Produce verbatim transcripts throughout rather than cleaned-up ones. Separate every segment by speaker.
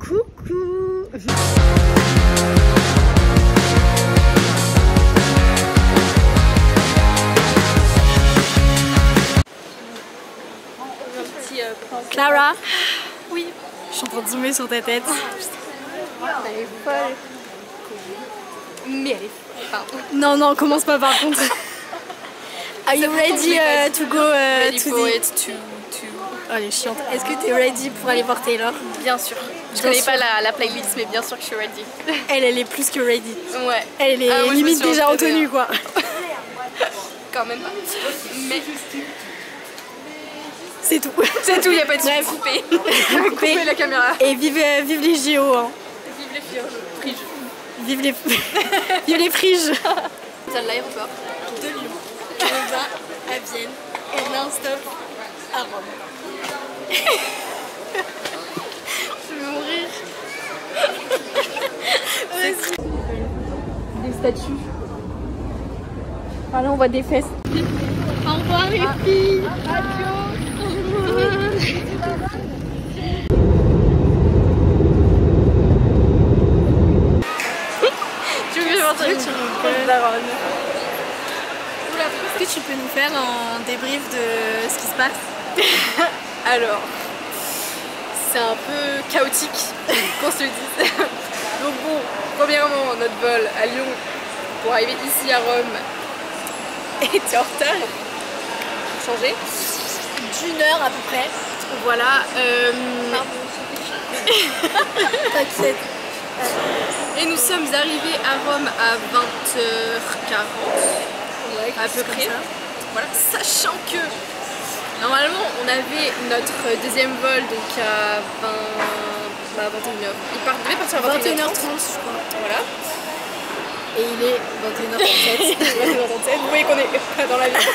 Speaker 1: Coucou. Clara. Oui. Je suis en train de zoomer sur ta tête.
Speaker 2: Elle est folle. Mais elle est folle. Pardon.
Speaker 1: Non, non, commence pas par contre. Are you ready uh, to go uh,
Speaker 2: ready
Speaker 1: to
Speaker 2: for
Speaker 1: the...
Speaker 2: it to, to...
Speaker 1: Oh, elle est chiante. Est-ce que t'es ready pour aller voir Taylor?
Speaker 2: Bien sûr. Je
Speaker 1: Bien
Speaker 2: connais
Speaker 1: sûr.
Speaker 2: pas la, la playlist, mais bien sûr que je suis ready.
Speaker 1: Elle, elle est plus que ready.
Speaker 2: Ouais.
Speaker 1: Elle est
Speaker 2: Ah, moi, je me
Speaker 1: limite
Speaker 2: suis
Speaker 1: déjà en
Speaker 2: entraînée,
Speaker 1: tenue
Speaker 2: hein.
Speaker 1: quoi.
Speaker 2: Quand même pas. Mais
Speaker 1: C'est tout.
Speaker 2: c'est tout, y a pas de soucis.
Speaker 1: Bref.
Speaker 2: Couper.
Speaker 1: Coupé.
Speaker 2: Couper la caméra.
Speaker 1: Et vive, euh, vive les J O. Hein.
Speaker 2: Vive les filles, friges.
Speaker 1: Vive les, vive les friges.
Speaker 2: Ça de l'aéroport.
Speaker 1: De Lyon. On va à Vienne et non-stop à Rome. Je vais mourir. Des statues. Ah là on voit des fesses. Au revoir les filles. Adios. Au revoir.
Speaker 2: Tu veux que je m'entende une grosse daronne.
Speaker 1: Est-ce que tu peux nous faire un débrief de ce qui se passe?
Speaker 2: Alors, c'est un peu chaotique, qu'on se le dise. Donc bon, premièrement, notre vol à Lyon pour arriver ici à Rome était en retard. Changé.
Speaker 1: D'une heure à peu près.
Speaker 2: Voilà. Euh...
Speaker 1: T'inquiète.
Speaker 2: Et nous sommes arrivés à Rome à vingt heures quarante.
Speaker 1: Ouais,
Speaker 2: à peu près. Voilà. Sachant que normalement on avait notre deuxième vol donc à vingt... bah, vingt et une heures. Il part... devait partir à vingt et une heures trente
Speaker 1: je crois.
Speaker 2: Voilà.
Speaker 1: Et il est vingt et une heures trente-sept.
Speaker 2: vingt et une heures trente-sept. Vous voyez qu'on est pas dans la vie.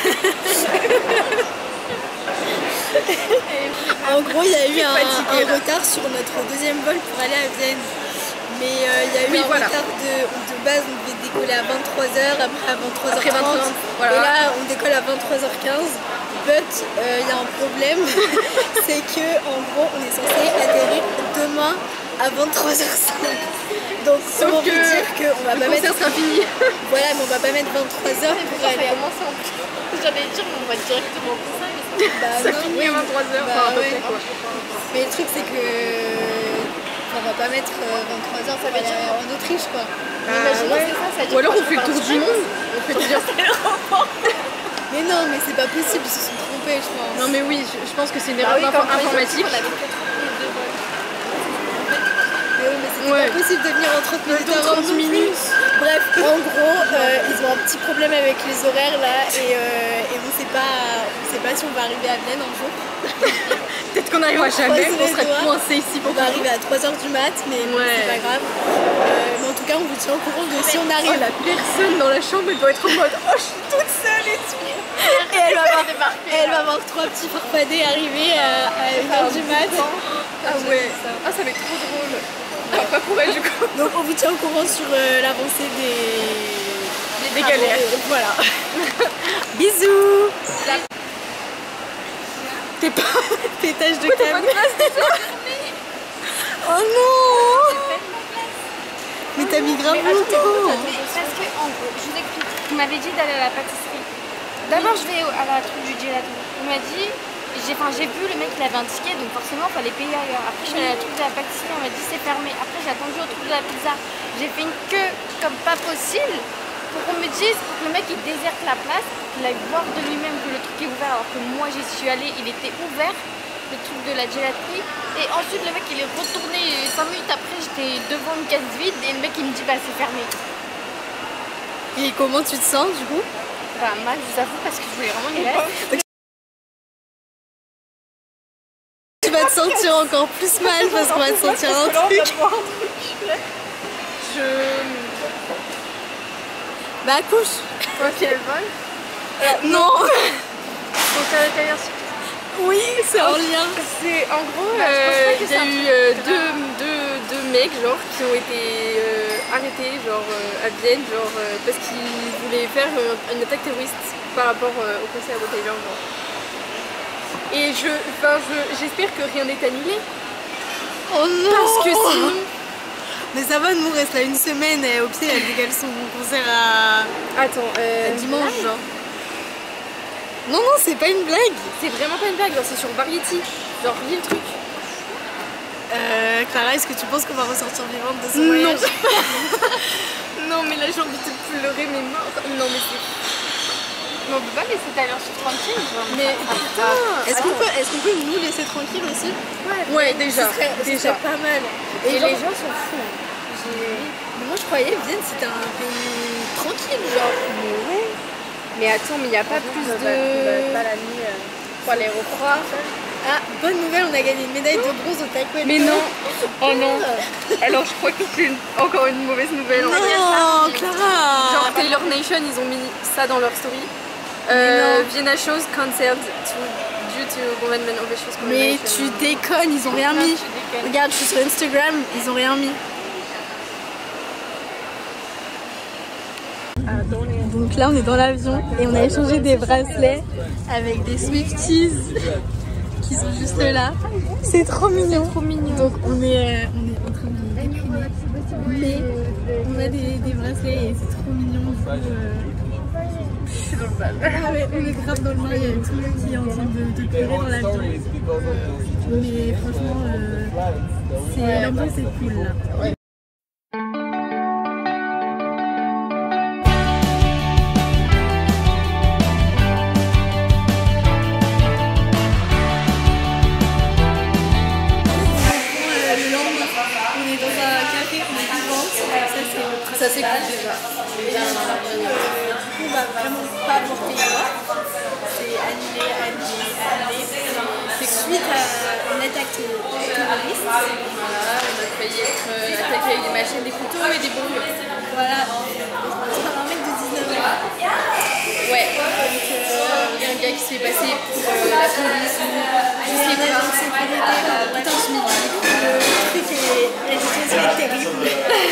Speaker 1: En gros, il y a eu un,
Speaker 2: fatiguée,
Speaker 1: un retard sur notre deuxième vol pour aller à Vienne. Mais euh, il y a eu
Speaker 2: oui,
Speaker 1: un
Speaker 2: voilà.
Speaker 1: retard de, de base, on devait décoller à vingt-trois heures, après à vingt-trois heures
Speaker 2: Après
Speaker 1: trente.
Speaker 2: vingt-trois heures, voilà.
Speaker 1: Et là, on décolle à vingt-trois heures quinze. But, il euh, y a un problème, c'est que en gros, on est censé atterrir demain à vingt-trois heures cinq. Donc,
Speaker 2: Sauf
Speaker 1: comment
Speaker 2: que
Speaker 1: vous dire qu'on va
Speaker 2: le
Speaker 1: pas mettre...
Speaker 2: concert sera fini.
Speaker 1: Voilà, mais on va pas mettre vingt-trois heures pour aller...
Speaker 2: J'allais dire on va directement pour ça, mais
Speaker 1: Bah,
Speaker 2: ça
Speaker 1: non,
Speaker 2: finit à
Speaker 1: oui.
Speaker 2: vingt-trois heures.
Speaker 1: Bah,
Speaker 2: enfin, à peu
Speaker 1: ouais.
Speaker 2: près, quoi.
Speaker 1: Mais le truc c'est que on va pas mettre vingt-trois heures, ça va aller en Autriche quoi.
Speaker 2: Ah, ouais.
Speaker 1: ça, ça
Speaker 2: Ou alors on fait le tour du monde. On fait plusieurs.
Speaker 1: Mais non, mais c'est pas possible, ils se sont trompés je pense.
Speaker 2: Non mais oui, je, je pense que c'est une
Speaker 1: Bah
Speaker 2: erreur
Speaker 1: oui,
Speaker 2: d'info-
Speaker 1: comme
Speaker 2: informatique.
Speaker 1: Mais oui, mais c'était
Speaker 2: Ouais.
Speaker 1: pas possible de venir en trente minutes
Speaker 2: Dans
Speaker 1: avant
Speaker 2: trente
Speaker 1: non plus.
Speaker 2: minutes.
Speaker 1: Bref, en gros, euh, ils ont un petit problème avec les horaires là et, euh, et on sait pas, on sait pas si on va arriver à Vienne un jour.
Speaker 2: Peut-être qu'on n'arrivera jamais,
Speaker 1: croise
Speaker 2: on
Speaker 1: les
Speaker 2: serait
Speaker 1: doigts.
Speaker 2: coincé ici
Speaker 1: On
Speaker 2: pour
Speaker 1: va arriver à trois heures du mat, mais bon,
Speaker 2: Ouais.
Speaker 1: c'est pas grave. Euh, mais en tout cas, on vous tient au courant de si on
Speaker 2: Oh,
Speaker 1: arrive.
Speaker 2: la personne dans la chambre, elle doit être en mode oh je suis toute seule et tout.
Speaker 1: Et elle va voir, et elle va voir trois petits farfadets arriver à, à une heure du mat.
Speaker 2: Ah ouais, ah ça va être trop drôle. Enfin, pas pour elle du coup.
Speaker 1: Donc on vous tient au courant sur euh, l'avancée des...
Speaker 2: Des galères.
Speaker 1: Et voilà. Bisous.
Speaker 2: T'es pas...
Speaker 1: Pétage de
Speaker 2: T'as pas
Speaker 1: câble.
Speaker 2: de place déjà.
Speaker 1: Oh non. Mais t'as mis grave longtemps.
Speaker 3: Parce que, en gros, je vous explique. Vous m'avez dit d'aller à la pâtisserie. D'abord, je vais au- à la truc du gelato. On m'a dit, j'ai enfin, j'ai vu le mec, il avait un ticket, donc forcément, il fallait payer ailleurs. Après, je suis allée à la truc de la pâtisserie, on m'a dit c'est fermé. Après, j'ai attendu au truc de la pizza. J'ai fait une queue comme pas possible pour qu'on me dise, pour que le mec il déserte la place, qu'il aille voir de lui-même que le truc est ouvert, alors que moi, j'y suis allée, il était ouvert. Le truc de la gelaterie, et ensuite le mec il est retourné cinq minutes après, j'étais devant une caisse vide et le mec il me dit bah c'est fermé.
Speaker 1: Et comment tu te sens du coup?
Speaker 3: Bah mal, je vous avoue, parce que je voulais vraiment une glace.
Speaker 1: Tu vas te sentir encore plus mal parce qu'on va te sentir un truc.
Speaker 2: Je...
Speaker 1: Bah accouche.
Speaker 2: Ok, elle vole.
Speaker 1: Non.
Speaker 2: Donc à l'intérieur,
Speaker 1: Oui, c'est en lien.
Speaker 2: c'est en gros,
Speaker 3: Bah, je pense
Speaker 2: euh,
Speaker 3: pas que
Speaker 2: il y
Speaker 3: c'est
Speaker 2: a
Speaker 3: un
Speaker 2: eu
Speaker 3: truc
Speaker 2: euh,
Speaker 3: grave.
Speaker 2: deux, deux, deux mecs genre qui ont été euh, arrêtés genre euh, à Vienne genre euh, parce qu'ils voulaient faire euh, une attaque terroriste par rapport euh, au concert de Taylor genre. Et je, enfin je, j'espère que rien n'est annulé.
Speaker 1: Oh non.
Speaker 2: Parce que sinon...
Speaker 1: Mais ça va, nous on reste là une semaine et au pied elle décale son concert à,
Speaker 2: Attends, euh...
Speaker 1: à dimanche genre. Non non c'est pas une blague.
Speaker 2: c'est vraiment pas une blague, genre c'est sur Variety. Genre lis le truc.
Speaker 1: Euh, Clara, est-ce que tu penses qu'on va ressortir vivante de ce
Speaker 2: Non.
Speaker 1: voyage?
Speaker 2: Non mais là j'ai envie de pleurer mais mort. Non mais c'est...
Speaker 3: Mais on peut pas laisser Taylor Swift tranquille, genre.
Speaker 2: Mais putain.
Speaker 1: Est-ce qu'on peut, est-ce qu'on peut nous laisser tranquille aussi?
Speaker 2: Ouais déjà,
Speaker 1: Ce serait, ce
Speaker 2: déjà.
Speaker 1: serait pas mal.
Speaker 2: Et
Speaker 1: genre-
Speaker 2: les gens sont fous.
Speaker 1: Mais moi je croyais Vienne c'était un pays tranquille genre.
Speaker 2: Mais attends, mais il n'y a pas plus de...
Speaker 3: la nuit
Speaker 2: pour l'aéroport.
Speaker 1: Ah, bonne nouvelle, on a gagné une médaille de bronze au taekwondo.
Speaker 2: Mais non. Oh non. Alors je crois que c'est une- encore une mauvaise nouvelle. on va dire.
Speaker 1: Non, Clara.
Speaker 2: Genre Taylor Nation, ils ont mis ça dans leur story. Euh, Vienna shows cancelled to, due to government officials.
Speaker 1: Mais tu déconnes, ils ont rien mis.
Speaker 3: tu déconnes.
Speaker 1: Regarde, je suis sur Instagram, ils ont rien mis. Donc là, on est dans l'avion et on a échangé des bracelets avec des Swifties qui sont juste là. C'est trop mignon.
Speaker 3: Trop mignon.
Speaker 1: Donc on est, euh, on est en train de déprimer. Mais on a des, des bracelets et c'est trop mignon. Du coup, euh, Ah ouais, on est grave dans le mal, il y a tout le monde qui est en train de, de pleurer dans l'avion. Mais franchement, euh, c'est l'ambiance est cool là.
Speaker 2: Ça c'est cool déjà.
Speaker 1: On va vraiment pas porter quoi. C'est annulé, annulé, annulé. C'est suite à une attaque terroriste.
Speaker 2: Voilà, on a failli être euh, attaqué avec des machines, des couteaux et des bombes.
Speaker 1: Voilà, par un mec de dix-neuf ans.
Speaker 2: Ouais. Donc euh, il y a un gars qui s'est passé pour euh, la police ou je sais pas.
Speaker 1: Attends, je me dis, le truc est, la situation est terrible.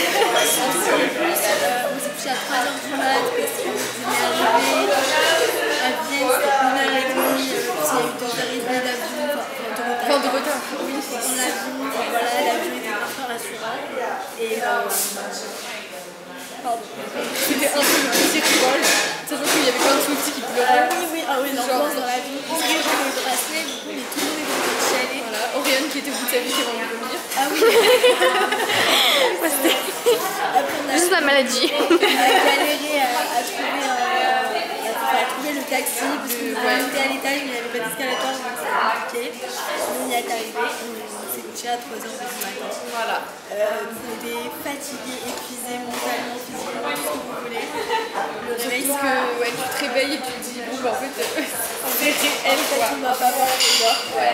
Speaker 1: On s'est couché à trois heures du mat parce qu'on est arrivé à Vienne, c'était une heure et demie, puis il y a eu deux heures et demie d'avion, enfin de retard.
Speaker 2: Enfin, de retard.
Speaker 1: Oui, dans l'avion, voilà, l'avion était parfois rassurant. Et euh, pardon.
Speaker 2: C'était un peu le plaisir du vol, sachant qu'il y avait plein de Swifties qui pleuraient.
Speaker 1: Ah oui, oui, ah oui, l'ambiance dans l'avion. Parce que les gens ont eu le bracelet, du coup, mais tout le monde était en train de chialer.
Speaker 2: Voilà, Oriane qui était au bout de sa vie qui est venue de vomir.
Speaker 1: Ah oui. Après, on a,
Speaker 3: Juste la maladie.
Speaker 1: on a galéré à, à trouver un, à, à trouver le taxi parce qu'on
Speaker 2: Ouais.
Speaker 1: a monté à l'étage, mais il n'y avait pas d'escalator, donc c'était compliqué. On y est arrivé, on s'est couché à trois heures du matin.
Speaker 2: Voilà.
Speaker 1: Euh, on était fatigués, épuisés mentalement, physiquement, tout ce que vous voulez. Le réveil,
Speaker 2: Parce que ouais, tu te réveilles et tu te dis, bon bah en fait, euh, c'est réel quoi.
Speaker 1: on va pas voir les gars.
Speaker 2: Ouais.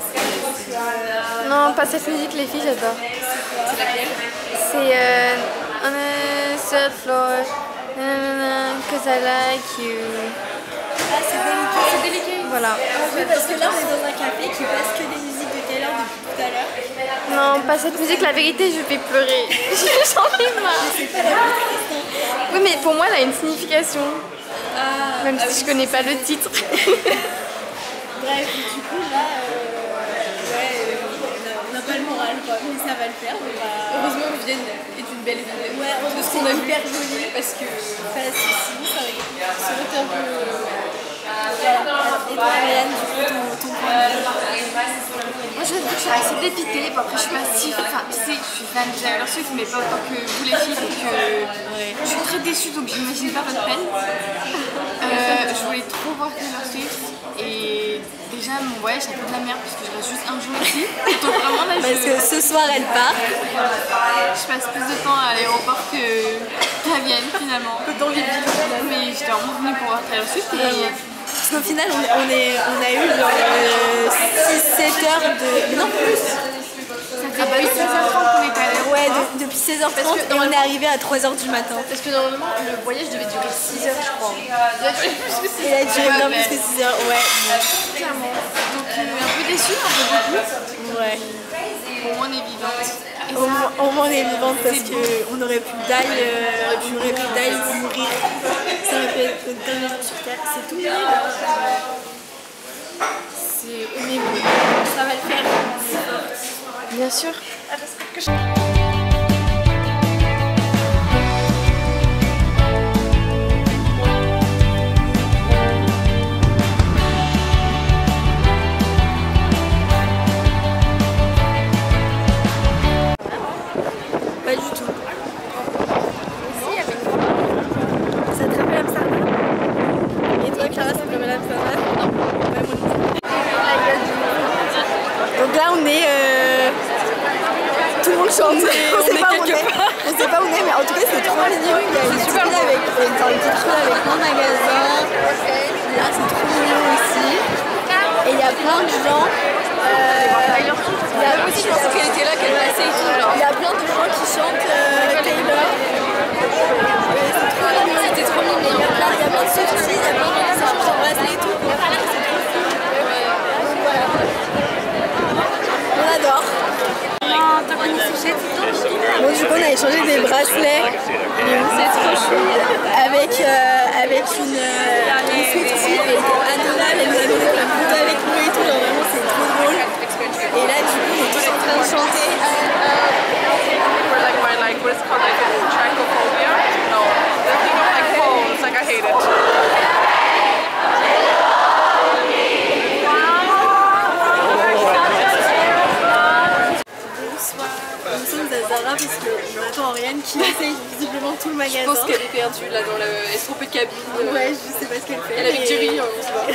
Speaker 3: Non, pas cette musique, les filles, j'adore.
Speaker 2: C'est laquelle?
Speaker 3: C'est euh, on a third floor, nanana, cause I like you.
Speaker 1: Ah, c'est délicat.
Speaker 2: C'est délicat.
Speaker 3: Voilà.
Speaker 1: Oui, parce que là, on est dans un café qui passe que des musiques de Taylor depuis tout à l'heure.
Speaker 3: Non, pas cette musique, la vérité, je vais pleurer. J'en ai marre. Oui, mais pour moi, elle a une signification.
Speaker 1: Ah,
Speaker 3: Même
Speaker 1: ah
Speaker 3: si je connais pas le titre.
Speaker 1: Bref, du coup, là, euh, ouais, euh, on a- on n'a pas le moral, quoi, mais ça va le faire. On va...
Speaker 2: Heureusement, Vienne est une belle ville.
Speaker 1: Ouais, on
Speaker 2: de ce
Speaker 1: c'est
Speaker 2: qu'on a vu.
Speaker 1: hyper joli.
Speaker 2: Parce que
Speaker 1: Enfin, si, sinon, ça va être...
Speaker 2: ça aurait été un peu.
Speaker 1: Voilà. Et toi, Ryan, du coup, ton, ton point de vue?
Speaker 3: Moi, je vais dire que je suis assez dépitée. Bon, après, je suis pas si. Enfin, tu sais, je suis fan de Taylor Swift, mais pas autant que vous les filles. Donc, euh, je suis très déçue, donc j'imagine pas votre peine. Euh, je voulais trop voir Taylor Swift. Et déjà, mon voyage, c'est un peu de la merde, parce que je reste juste un jour ici. Donc, vraiment, là, je.
Speaker 1: Parce que ce soir, elle part.
Speaker 3: Je passe plus de temps à l'aéroport que qu'à Vienne finalement. Dans les villes. Mais j'étais vraiment venue pour voir Taylor Swift et
Speaker 1: Parce qu'au final, on, on, est, on a eu genre euh, six sept heures de... Mais non, plus.
Speaker 3: ça fait depuis seize heures trente qu'on est à l'aéroport.
Speaker 1: Ouais, de- depuis seize heures trente et on est arrivé à trois heures du matin.
Speaker 2: Parce que normalement, le voyage devait durer six heures, je crois. Il a duré plus que six
Speaker 1: Et elle a duré
Speaker 3: Ouais,
Speaker 1: bien
Speaker 3: mais-
Speaker 1: plus que six heures, ouais.
Speaker 3: Clairement. Donc euh, un peu déçue, un peu beaucoup.
Speaker 1: Ouais.
Speaker 3: Au moins on est vivante. Et
Speaker 1: Au
Speaker 3: ça,
Speaker 1: moins, au moins on est vivante parce
Speaker 3: c'est beau.
Speaker 1: qu'on aurait pu die, euh, on aurait pu die ou mourir. Ça aurait pu être notre dernier jour sur Terre. C'est tout nul. C'est... On est bon. Ça va le faire. On est forte.
Speaker 2: Bien sûr.
Speaker 1: Pas du tout. Ça te rappelle Amsterdam? Et toi Clara, ça te rappelle Amsterdam? Non. Ouais, moi non. Donc là on est... Euh... Tout le monde chante. On, est, on, on sait pas où on est. On sait pas où on est, mais en tout cas c'est trop mignon. Il y a une petite file avec, une petite file avec plein de magasins. Là c'est trop mignon aussi. Et il y a plein de gens. Euh, il y a aussi, je pense qu'elle était là, qu'elle passait et tout. Il y a plein de gens qui chantent euh, Taylor. C'était trop mignon. Il y a plein, il y a plein de sorties, il y a plein de gens qui changent en bracelet et tout. C'est trop cool. Donc voilà. On adore. Donc du coup on a échangé des bracelets. C'est trop chou. Avec, euh, avec une, euh, une Swiftie, elle était adorable, elle nous a donné plein de photos avec nous et tout, genre vraiment c'est trop drôle. Et là du coup on est tous en train de chanter. Nous sommes à Zara parce qu'on attend Oriane qui essaye visiblement tout le magasin.
Speaker 2: Je pense qu'elle est perdue là dans le... Elle se trompée de cabine.
Speaker 1: Ouais, je sais pas ce qu'elle fait.
Speaker 2: Elle est avec Jerry, on se voit.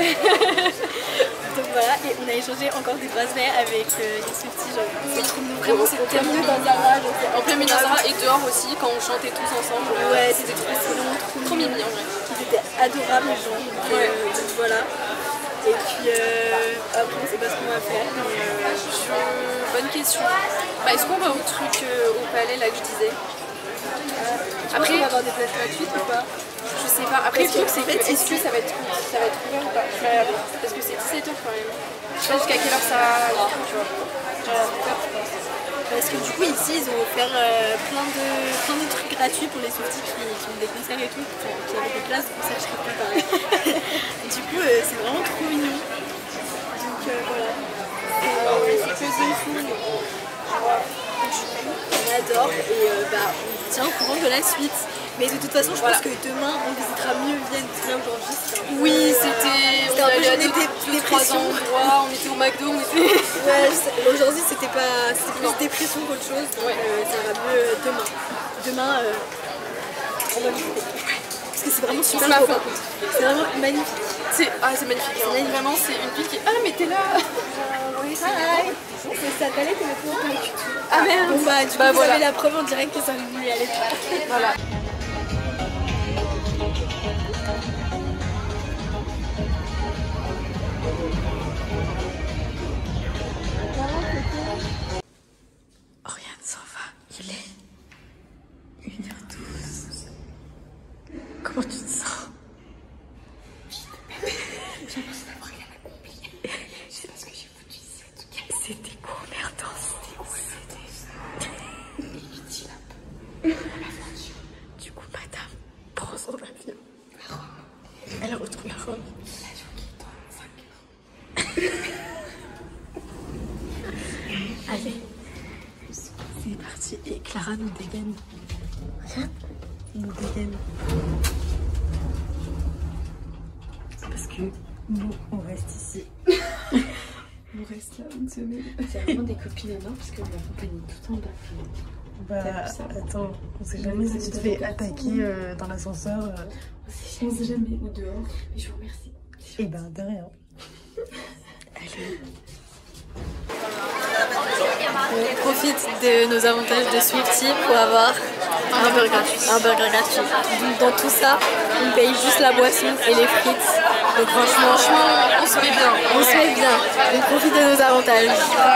Speaker 1: Donc voilà, et on a échangé encore des bracelets avec euh, des Swifties. Genre, c'est trop vraiment, c'est tellement mieux dans Zara.
Speaker 2: En plein milieu dans Zara et dehors aussi quand on chantait tous ensemble.
Speaker 1: Ouais, c'était trop, vraiment trop,
Speaker 2: trop mimi en vrai.
Speaker 1: Ils étaient adorables les gens. Donc,
Speaker 2: ouais.
Speaker 1: euh, donc voilà. Et puis euh, après on sait pas ce qu'on va faire. Mais, euh,
Speaker 2: je... Bonne question. Bah, est-ce qu'on va au truc euh, au palais là que je disais?
Speaker 1: euh, Après on va avoir des places gratuites ou pas?
Speaker 2: Je sais pas. Après le truc c'est que est-ce que ça va être ça va être ouvert ou pas? Je vais aller parce que c'est dix-sept heures quand même. Je sais pas jusqu'à quelle heure ça va, tu vois. Genre
Speaker 1: parce que du coup ici ils ont offert euh, plein, de, plein de trucs gratuits pour les Swifties qui, qui ont des concerts et tout, enfin, qui avaient des places, pour ça je serais préparée. Du coup euh, c'est vraiment trop mignon. Donc euh, voilà. C'est que de fou. On adore et euh, bah, on tient au courant de la suite. Mais de toute façon je voilà. pense que demain on visitera mieux Vienne, parce que là aujourd'hui c'était un peu...
Speaker 2: Oui c'était... On allait à des, deux, trois endroits, on était au McDo, on était...
Speaker 1: Ouais aujourd'hui c'était pas... C'était plus dépression qu'autre chose, donc ouais. euh, ça va mieux demain. Demain euh, on va visiter. Parce que c'est vraiment super beau. C'est vraiment magnifique.
Speaker 2: Ah c'est magnifique, hein. Magnifique. Vraiment c'est une fille qui... Ah mais t'es là.
Speaker 1: Oui c'est vrai. C'est sa palette et maintenant on peut tout.
Speaker 2: Ah merde.
Speaker 1: Bon bah du coup
Speaker 2: bah,
Speaker 1: vous
Speaker 2: voilà.
Speaker 1: avez la preuve en direct que ça ne lui allait pas.
Speaker 2: Voilà.
Speaker 1: Oriane s'en va, il est une heure douze. Comment tu te sens? J'ai l'impression d'avoir rien accompli. Je sais pas ce que j'ai foutu ici en tout cas. C'était quoi merdant? C'était où? C'était inutile un peu. L'aventure. Du coup madame prend son avion. Elle retrouve la robe. L'avion qui est dans cinq heures. Allez, c'est parti. Et Clara nous dégaine. Regarde, nous dégaine. Parce que nous, on reste ici. On reste là une semaine.
Speaker 2: C'est vraiment des copines non parce que la compagnie tout en bas.
Speaker 4: Bah attends, on sait jamais si tu te fais attaquer euh, dans l'ascenseur. Euh...
Speaker 2: On sait jamais, ou dehors. Mais je vous remercie.
Speaker 4: Et ben de rien.
Speaker 1: Allez. On profite de nos avantages de Swiftie pour avoir un burger gratuit. Un burger gratuit. Donc dans tout ça, on paye juste la boisson et les frites. Donc franchement,
Speaker 2: franchement on se met bien.
Speaker 1: On se met bien. On profite de nos avantages.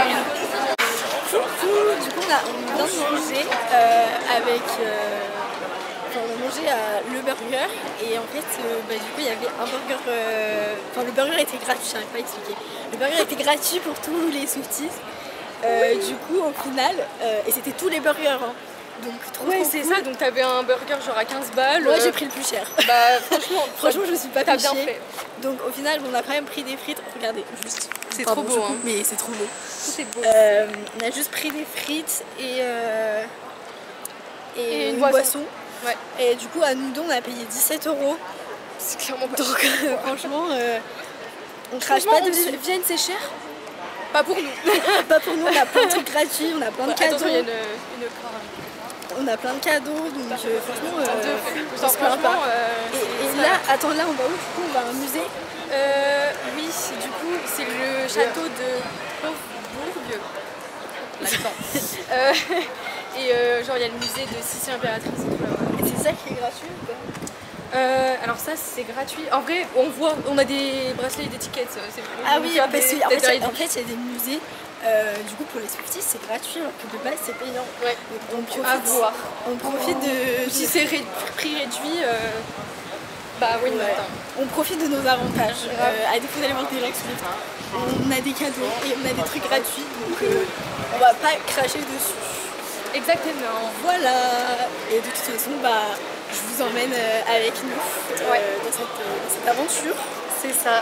Speaker 1: Du coup, on, a, on vient de manger euh, avec... Euh, enfin, on a mangé à Le Burger et en fait, euh, bah, du coup, il y avait un burger... Euh, enfin, le burger était gratuit, je n'arrive pas à expliquer. Le burger était gratuit pour tous les Swifties. Euh, du coup, au final, euh, et c'était tous les burgers, hein. Donc trop
Speaker 2: Ouais,
Speaker 1: trop
Speaker 2: c'est
Speaker 1: cool.
Speaker 2: ça, donc t'avais un burger genre à quinze balles.
Speaker 1: Moi
Speaker 2: euh,
Speaker 1: j'ai pris le plus cher.
Speaker 2: Bah franchement,
Speaker 1: Franchement je me suis pas
Speaker 2: t'as
Speaker 1: fait
Speaker 2: bien
Speaker 1: chier.
Speaker 2: fait.
Speaker 1: Donc au final on a quand même pris des frites. Regardez, juste.
Speaker 2: C'est
Speaker 1: Pardon,
Speaker 2: trop
Speaker 1: je
Speaker 2: beau,
Speaker 1: coupe,
Speaker 2: hein.
Speaker 1: mais c'est trop beau.
Speaker 2: Tout est beau.
Speaker 1: Euh, on a juste pris des frites et, euh, et,
Speaker 2: Et une
Speaker 1: une
Speaker 2: boisson.
Speaker 1: boisson.
Speaker 2: Ouais.
Speaker 1: Et du coup à nous deux on a payé dix-sept euros.
Speaker 2: C'est clairement pas
Speaker 1: Donc euh, franchement euh, on crache
Speaker 2: Franchement,
Speaker 1: pas
Speaker 2: on
Speaker 1: dessus.
Speaker 2: dit, Vienne c'est cher. Pas pour nous.
Speaker 1: Pas pour nous, on a plein de trucs gratuits, on a plein de cadeaux.
Speaker 2: Attention, il y a une, une caravane.
Speaker 1: On a plein de cadeaux, donc euh, franchement, euh, on
Speaker 2: Genre,
Speaker 1: se plaint
Speaker 2: franchement,
Speaker 1: pas.
Speaker 2: euh,
Speaker 1: Et, et
Speaker 2: c'est-
Speaker 1: là, attends, là on va où du coup? On va à un musée.
Speaker 2: Euh, oui, du coup, c'est le château de Hofburg. L'accent. euh, et euh, genre, il y a le musée de Sissi Impératrice. Et tout, là, voilà.
Speaker 1: Et c'est ça qui est gratuit ou pas?
Speaker 2: Euh, alors ça c'est gratuit. En vrai on voit, on a des bracelets et des tickets. C'est
Speaker 1: Ah oui,
Speaker 2: faire
Speaker 1: parce
Speaker 2: des-
Speaker 1: qu'en
Speaker 2: des
Speaker 1: fait,
Speaker 2: rides.
Speaker 1: en fait, il y a des musées. Euh, du coup, pour les Swifties, c'est gratuit, alors que de base, c'est payant.
Speaker 2: Ouais.
Speaker 1: Donc, on profite,
Speaker 2: À voir.
Speaker 1: on profite de.
Speaker 2: Si c'est ré- prix réduit, euh, bah oui,
Speaker 1: Ouais.
Speaker 2: attends.
Speaker 1: On profite de nos avantages.
Speaker 2: Grave.
Speaker 1: Euh, à défaut d'aller voir des Rex Swift, on a des cadeaux et on a des trucs gratuits, donc euh, on va pas cracher dessus.
Speaker 2: Exactement.
Speaker 1: Voilà. Et de toute façon, bah, je vous emmène euh, avec nous euh,
Speaker 2: Ouais.
Speaker 1: dans, cette, euh, dans cette aventure.
Speaker 2: C'est ça.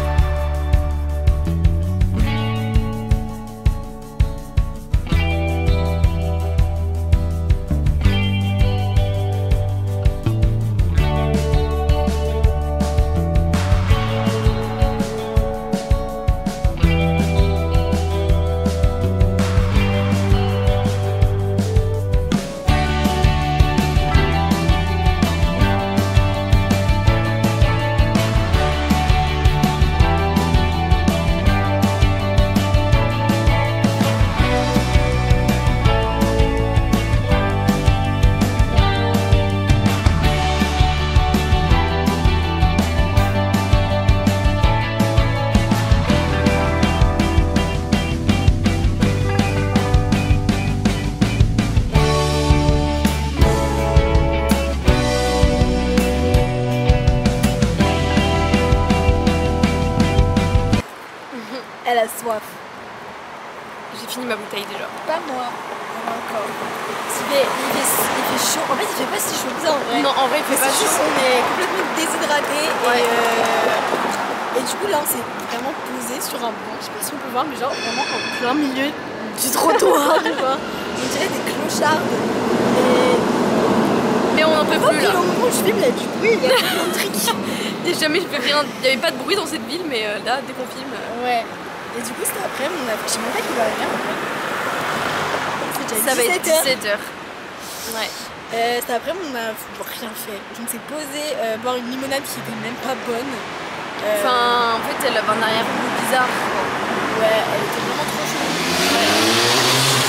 Speaker 1: Elle a soif.
Speaker 2: J'ai fini ma bouteille déjà.
Speaker 1: Pas moi. Encore. Il fait, il, fait, il fait chaud. En fait, il fait pas si chaud que ça en vrai.
Speaker 2: Non, en vrai, il
Speaker 1: Mais
Speaker 2: fait pas
Speaker 1: c'est juste
Speaker 2: chaud.
Speaker 1: on est complètement déshydraté
Speaker 2: Ouais.
Speaker 1: et, euh, et du coup là on s'est vraiment posé sur un banc. Je sais pas si on peut voir, mais genre vraiment en plein milieu du trottoir. Quoi. On dirait des clochards. Et
Speaker 2: Mais on en peut
Speaker 1: oh,
Speaker 2: plus
Speaker 1: puis
Speaker 2: là.
Speaker 1: au moment où je filme, il y a du bruit, il y a plein de trucs.
Speaker 2: Et jamais je fais rien. Il n'y avait pas de bruit dans cette ville, mais euh, là, dès qu'on filme. euh,
Speaker 1: Ouais. Et du coup c'était après, on a fait. Je sais même pas qu'il va rien en fait. C'est déjà
Speaker 2: Ça va être
Speaker 1: dix-sept heures.
Speaker 2: dix-sept heures. Ouais.
Speaker 1: Euh, cet après on a rien fait. On s'est posé euh, boire une limonade qui était même pas bonne. Euh,
Speaker 2: Enfin, en fait, elle avait un arrière-goût bizarre. quoi.
Speaker 1: ouais, elle était vraiment trop chaude.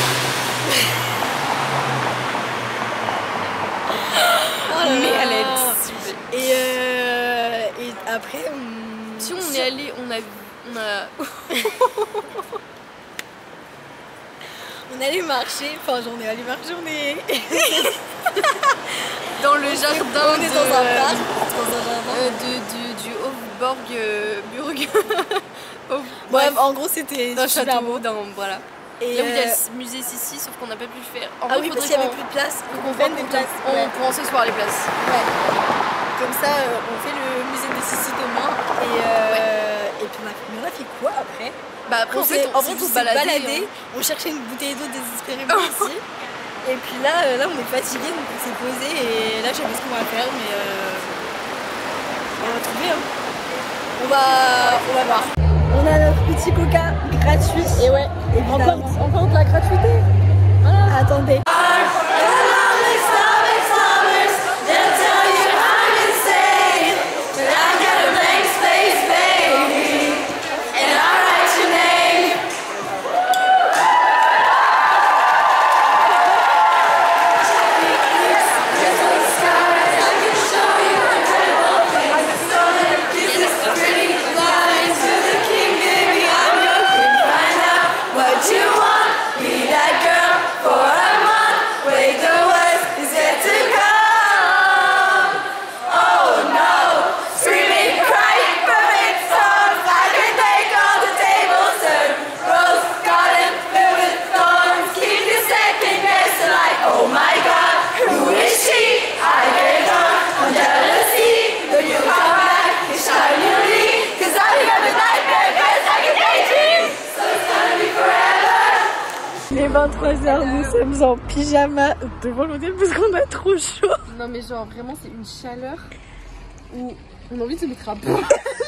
Speaker 1: Oh là
Speaker 2: Mais
Speaker 1: là.
Speaker 2: elle est super.
Speaker 1: Et, euh, et après on...
Speaker 2: Si on est allé, on a. On a...
Speaker 1: on allait marcher, enfin j'en ai allé marcher, on est...
Speaker 2: Dans le jardin
Speaker 1: on est
Speaker 2: de,
Speaker 1: dans un parc, dans un jardin.
Speaker 2: euh, de, du, du Hofburg euh, Burg. Hof-
Speaker 1: Bref, en gros c'était
Speaker 2: d'un
Speaker 1: super
Speaker 2: château,
Speaker 1: beau.
Speaker 2: dans, voilà.
Speaker 1: Et
Speaker 2: Là où il y a
Speaker 1: euh,
Speaker 2: le musée Sissi, sauf qu'on n'a pas pu le faire. En
Speaker 1: ah
Speaker 2: vrai,
Speaker 1: oui, parce
Speaker 2: faudrait
Speaker 1: qu'il n'y avait
Speaker 2: qu'on-
Speaker 1: plus de place,
Speaker 2: faut
Speaker 1: on
Speaker 2: qu'on
Speaker 1: vende
Speaker 2: voit
Speaker 1: des
Speaker 2: qu'on-
Speaker 1: places.
Speaker 2: On
Speaker 1: Ouais.
Speaker 2: prend ce soir les places.
Speaker 1: Ouais. Comme ça, euh, on fait le musée de Sissi demain. Et, euh, et puis on a, mais on a fait quoi après?
Speaker 2: Bah après,
Speaker 1: On
Speaker 2: en fait,
Speaker 1: s'est-
Speaker 2: on
Speaker 1: en fait,
Speaker 2: s'est
Speaker 1: on
Speaker 2: juste
Speaker 1: s'est
Speaker 2: baladé.
Speaker 1: baladé,
Speaker 2: hein.
Speaker 1: on cherchait une bouteille d'eau désespérément ici. Et puis là, euh, là, on est fatigué, donc on s'est posé et là, je sais pas ce qu'on va faire, mais euh, on va trouver. Hein. On va, on va voir. On a notre petit coca gratuit. Et ouais, évidemment. Encore, encore de la gratuité. Voilà. Attendez. What you want, be that girl for a month.
Speaker 4: nous sommes en pyjama devant l'hôtel parce qu'on a trop chaud.
Speaker 2: Non mais genre vraiment c'est une chaleur où on a envie de se mettre à bout.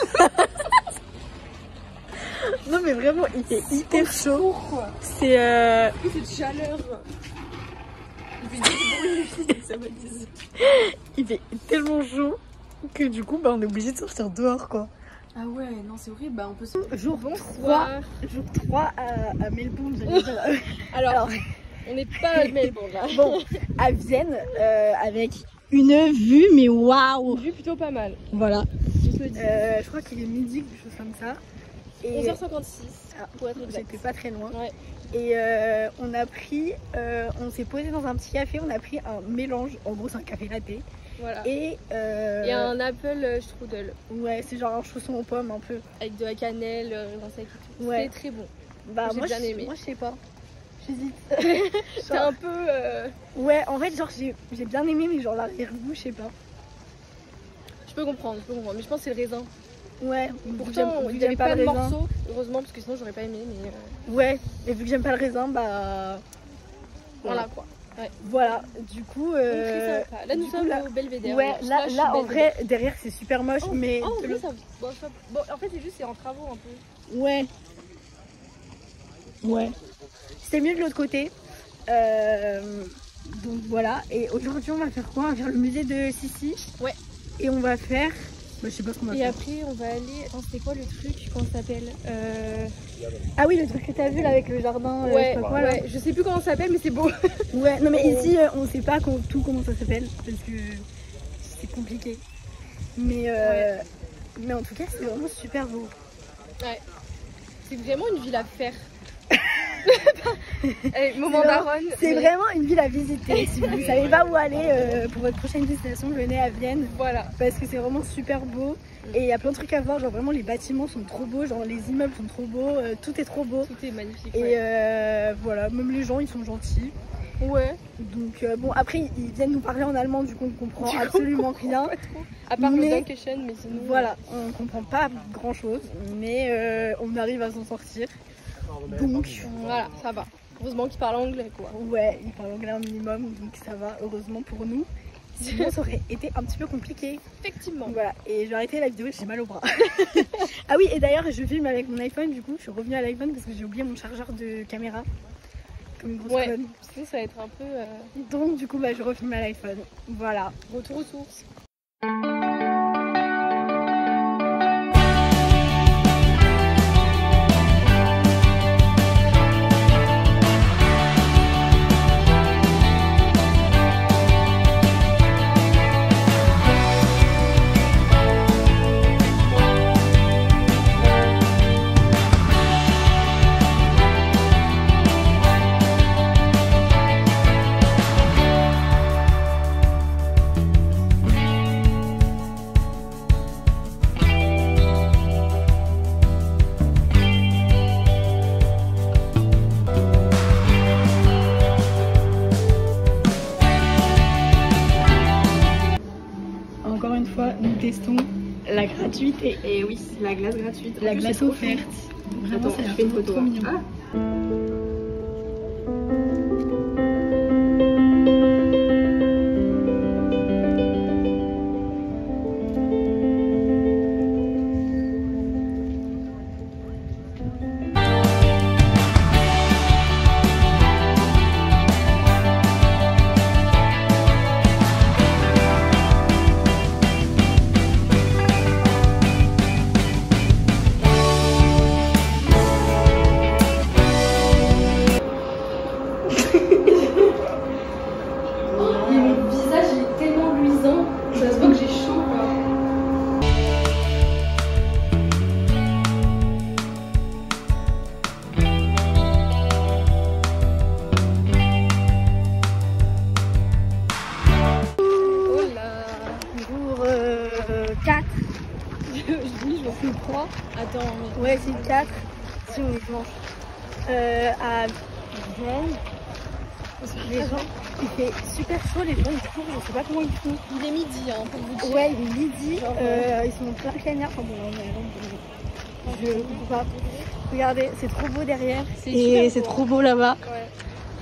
Speaker 4: Non mais vraiment il fait hyper chaud. C'est euh...
Speaker 2: cette chaleur. Il fait du bruit, ça m'a dit.
Speaker 4: Il fait tellement chaud que du coup bah on est obligé de sortir dehors quoi.
Speaker 2: Ah ouais non c'est horrible, bah on peut se...
Speaker 4: Jour trois, jour trois à, à Melbourne, j'allais dire.
Speaker 2: Alors, Alors on n'est pas à Melbourne là.
Speaker 4: Bon, à Vienne euh, avec une vue mais waouh.
Speaker 2: Une vue plutôt pas mal.
Speaker 4: Voilà.
Speaker 2: Je,
Speaker 4: euh, je crois qu'il est midi, quelque chose comme ça.
Speaker 2: Et onze heures cinquante-six
Speaker 4: ah,
Speaker 2: pour être exact.
Speaker 4: C'était pas très loin.
Speaker 2: Ouais.
Speaker 4: Et euh, on a pris, euh, on s'est posé dans un petit café, on a pris un mélange, en gros c'est un café latte.
Speaker 2: Voilà.
Speaker 4: Et, euh,
Speaker 2: et un apple strudel.
Speaker 4: Ouais, c'est genre un chausson aux pommes un peu.
Speaker 2: Avec de la cannelle, raisin sec et tout.
Speaker 4: Ouais.
Speaker 2: C'était très bon.
Speaker 4: Bah
Speaker 2: j'ai
Speaker 4: moi,
Speaker 2: bien aimé.
Speaker 4: Moi je sais pas. J'hésite.
Speaker 2: C'est un peu... Euh...
Speaker 4: Ouais, en fait genre j'ai bien aimé mais genre l'arrière-goût, je sais pas.
Speaker 2: Je peux comprendre, je peux comprendre. Mais je pense que c'est le raisin.
Speaker 4: Ouais,
Speaker 2: pourtant il n'y avait pas de morceaux, heureusement parce que sinon j'aurais pas aimé. Mais euh...
Speaker 4: Ouais, et vu que j'aime pas le raisin, bah...
Speaker 2: Voilà, voilà quoi. Ouais.
Speaker 4: Voilà, du coup... Euh...
Speaker 2: Donc, très sympa. Là nous sommes là, au Belvédère.
Speaker 4: Ouais, là, là en vrai, derrière c'est super moche,
Speaker 2: oh,
Speaker 4: mais...
Speaker 2: Oh, oui, ça... bon, ça... bon, en fait c'est juste c'est en travaux un peu.
Speaker 4: Ouais. Ouais. C'était mieux de l'autre côté. Euh... Donc voilà, et aujourd'hui on va faire quoi? On va faire le musée de Sissi.
Speaker 2: Ouais.
Speaker 4: Et on va faire... Bah, je sais pas ce qu'on va
Speaker 2: et
Speaker 4: faire.
Speaker 2: Et après on va aller... Attends, c'était quoi le truc? Comment ça s'appelle euh...
Speaker 4: Ah oui, le truc que t'as vu là avec le jardin.
Speaker 2: Ouais,
Speaker 4: euh, je sais pas quoi,
Speaker 2: ouais. Je sais plus comment ça s'appelle mais c'est beau.
Speaker 4: Ouais, non mais ici euh, on sait pas quand, tout comment ça s'appelle parce que c'est compliqué. Mais, euh, ouais. mais en tout cas c'est vraiment super beau.
Speaker 2: Ouais. C'est vraiment une ville à faire. Allez, moment daronne.
Speaker 4: C'est mais... vraiment une ville à visiter. Si vous ne savez pas où aller euh, pour votre prochaine destination, venez à Vienne.
Speaker 2: Voilà.
Speaker 4: Parce que c'est vraiment super beau. Et il y a plein de trucs à voir. Genre vraiment les bâtiments sont trop beaux. Genre les immeubles sont trop beaux. Euh, tout est trop beau.
Speaker 2: Tout est magnifique.
Speaker 4: Et
Speaker 2: ouais.
Speaker 4: euh, voilà, même les gens ils sont gentils.
Speaker 2: Ouais.
Speaker 4: Donc euh, bon après ils viennent nous parler en allemand du coup on ne comprend
Speaker 2: du
Speaker 4: absolument rien.
Speaker 2: Pas trop. À part mais, le Dankeschön mais sinon.
Speaker 4: Voilà, on ne comprend pas grand chose. Mais euh, on arrive à s'en sortir. Donc
Speaker 2: voilà, ça va. Heureusement qu'ils parlent anglais quoi.
Speaker 4: Ouais, ils parlent anglais un minimum, donc ça va, heureusement pour nous. Sinon ça aurait été un petit peu compliqué.
Speaker 2: Effectivement.
Speaker 4: Voilà, et je vais arrêter la vidéo, j'ai mal au bras. Ah oui, et d'ailleurs je filme avec mon iPhone, du coup je suis revenue à l'iPhone parce que j'ai oublié mon chargeur de caméra. Comme une grosse
Speaker 2: ouais,
Speaker 4: conne.
Speaker 2: Sinon ça va être un peu... Euh...
Speaker 4: Donc du coup bah, je refilme à l'iPhone. Voilà.
Speaker 2: Retour aux sources.
Speaker 4: Nous testons la gratuité.
Speaker 2: Et oui, la glace gratuite.
Speaker 4: La glace offerte.
Speaker 2: Vraiment, ça fait une photo. Trop mignon. Ah. trois. Attends. Mais...
Speaker 4: Ouais, c'est quatre. Si on est dimanche. Euh, à Vienne. Les gens, il fait super chaud, les gens ils courent, je sais pas comment ils font.
Speaker 2: Il est midi, hein, pour vous dire.
Speaker 4: Ouais, il est midi. Genre, euh, ils sont plein de cagnards. Enfin bon, on est je comprends pas. Regardez, c'est trop beau derrière. Et c'est trop beau là-bas.
Speaker 2: Ouais.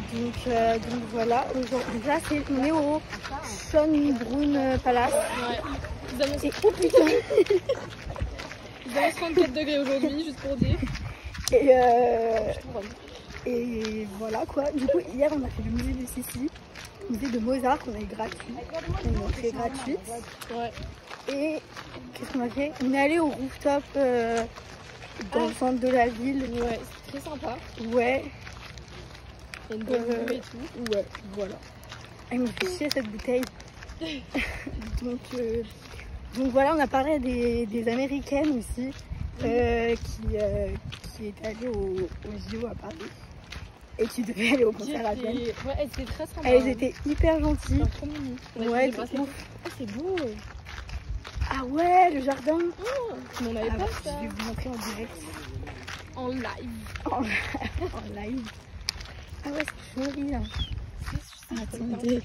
Speaker 4: Donc, euh, donc voilà, aujourd'hui là c'est on est au Schönbrunn Palace.
Speaker 2: Ouais. Ils annoncent,
Speaker 4: Et oh putain
Speaker 2: ils annoncent trente-quatre degrés aujourd'hui, juste pour dire.
Speaker 4: Et, euh, et voilà quoi. Du coup hier on a fait le musée de Sicile, le musée de Mozart, on a eu gratuit, une entrée gratuite.
Speaker 2: Ouais.
Speaker 4: Et qu'est-ce qu'on a fait? On est allé au rooftop euh, dans ah. le centre de la ville.
Speaker 2: Ouais, c'est très sympa.
Speaker 4: Ouais.
Speaker 2: Il y a une bonne
Speaker 4: euh,
Speaker 2: vue et tout.
Speaker 4: Ouais, voilà. Elle me fait chier cette bouteille. donc, euh, donc voilà, on a parlé des, des Américaines aussi euh, qui, euh, qui étaient allées au, au J O à Paris et qui devaient aller au concert à Vienne.
Speaker 2: Ouais, elles étaient très sympas.
Speaker 4: Elles étaient hyper gentilles.
Speaker 2: Trop mimi.
Speaker 4: Ouais,
Speaker 2: c'est ouf. Ah, c'est beau.
Speaker 4: Ah ouais, le jardin.
Speaker 2: Oh, on n'avait
Speaker 4: ah,
Speaker 2: pas
Speaker 4: bah,
Speaker 2: ça.
Speaker 4: Je vais vous montrer en direct.
Speaker 2: En live.
Speaker 4: En, en live. Ah ouais, c'est joli là.
Speaker 2: C'est
Speaker 4: Attendez.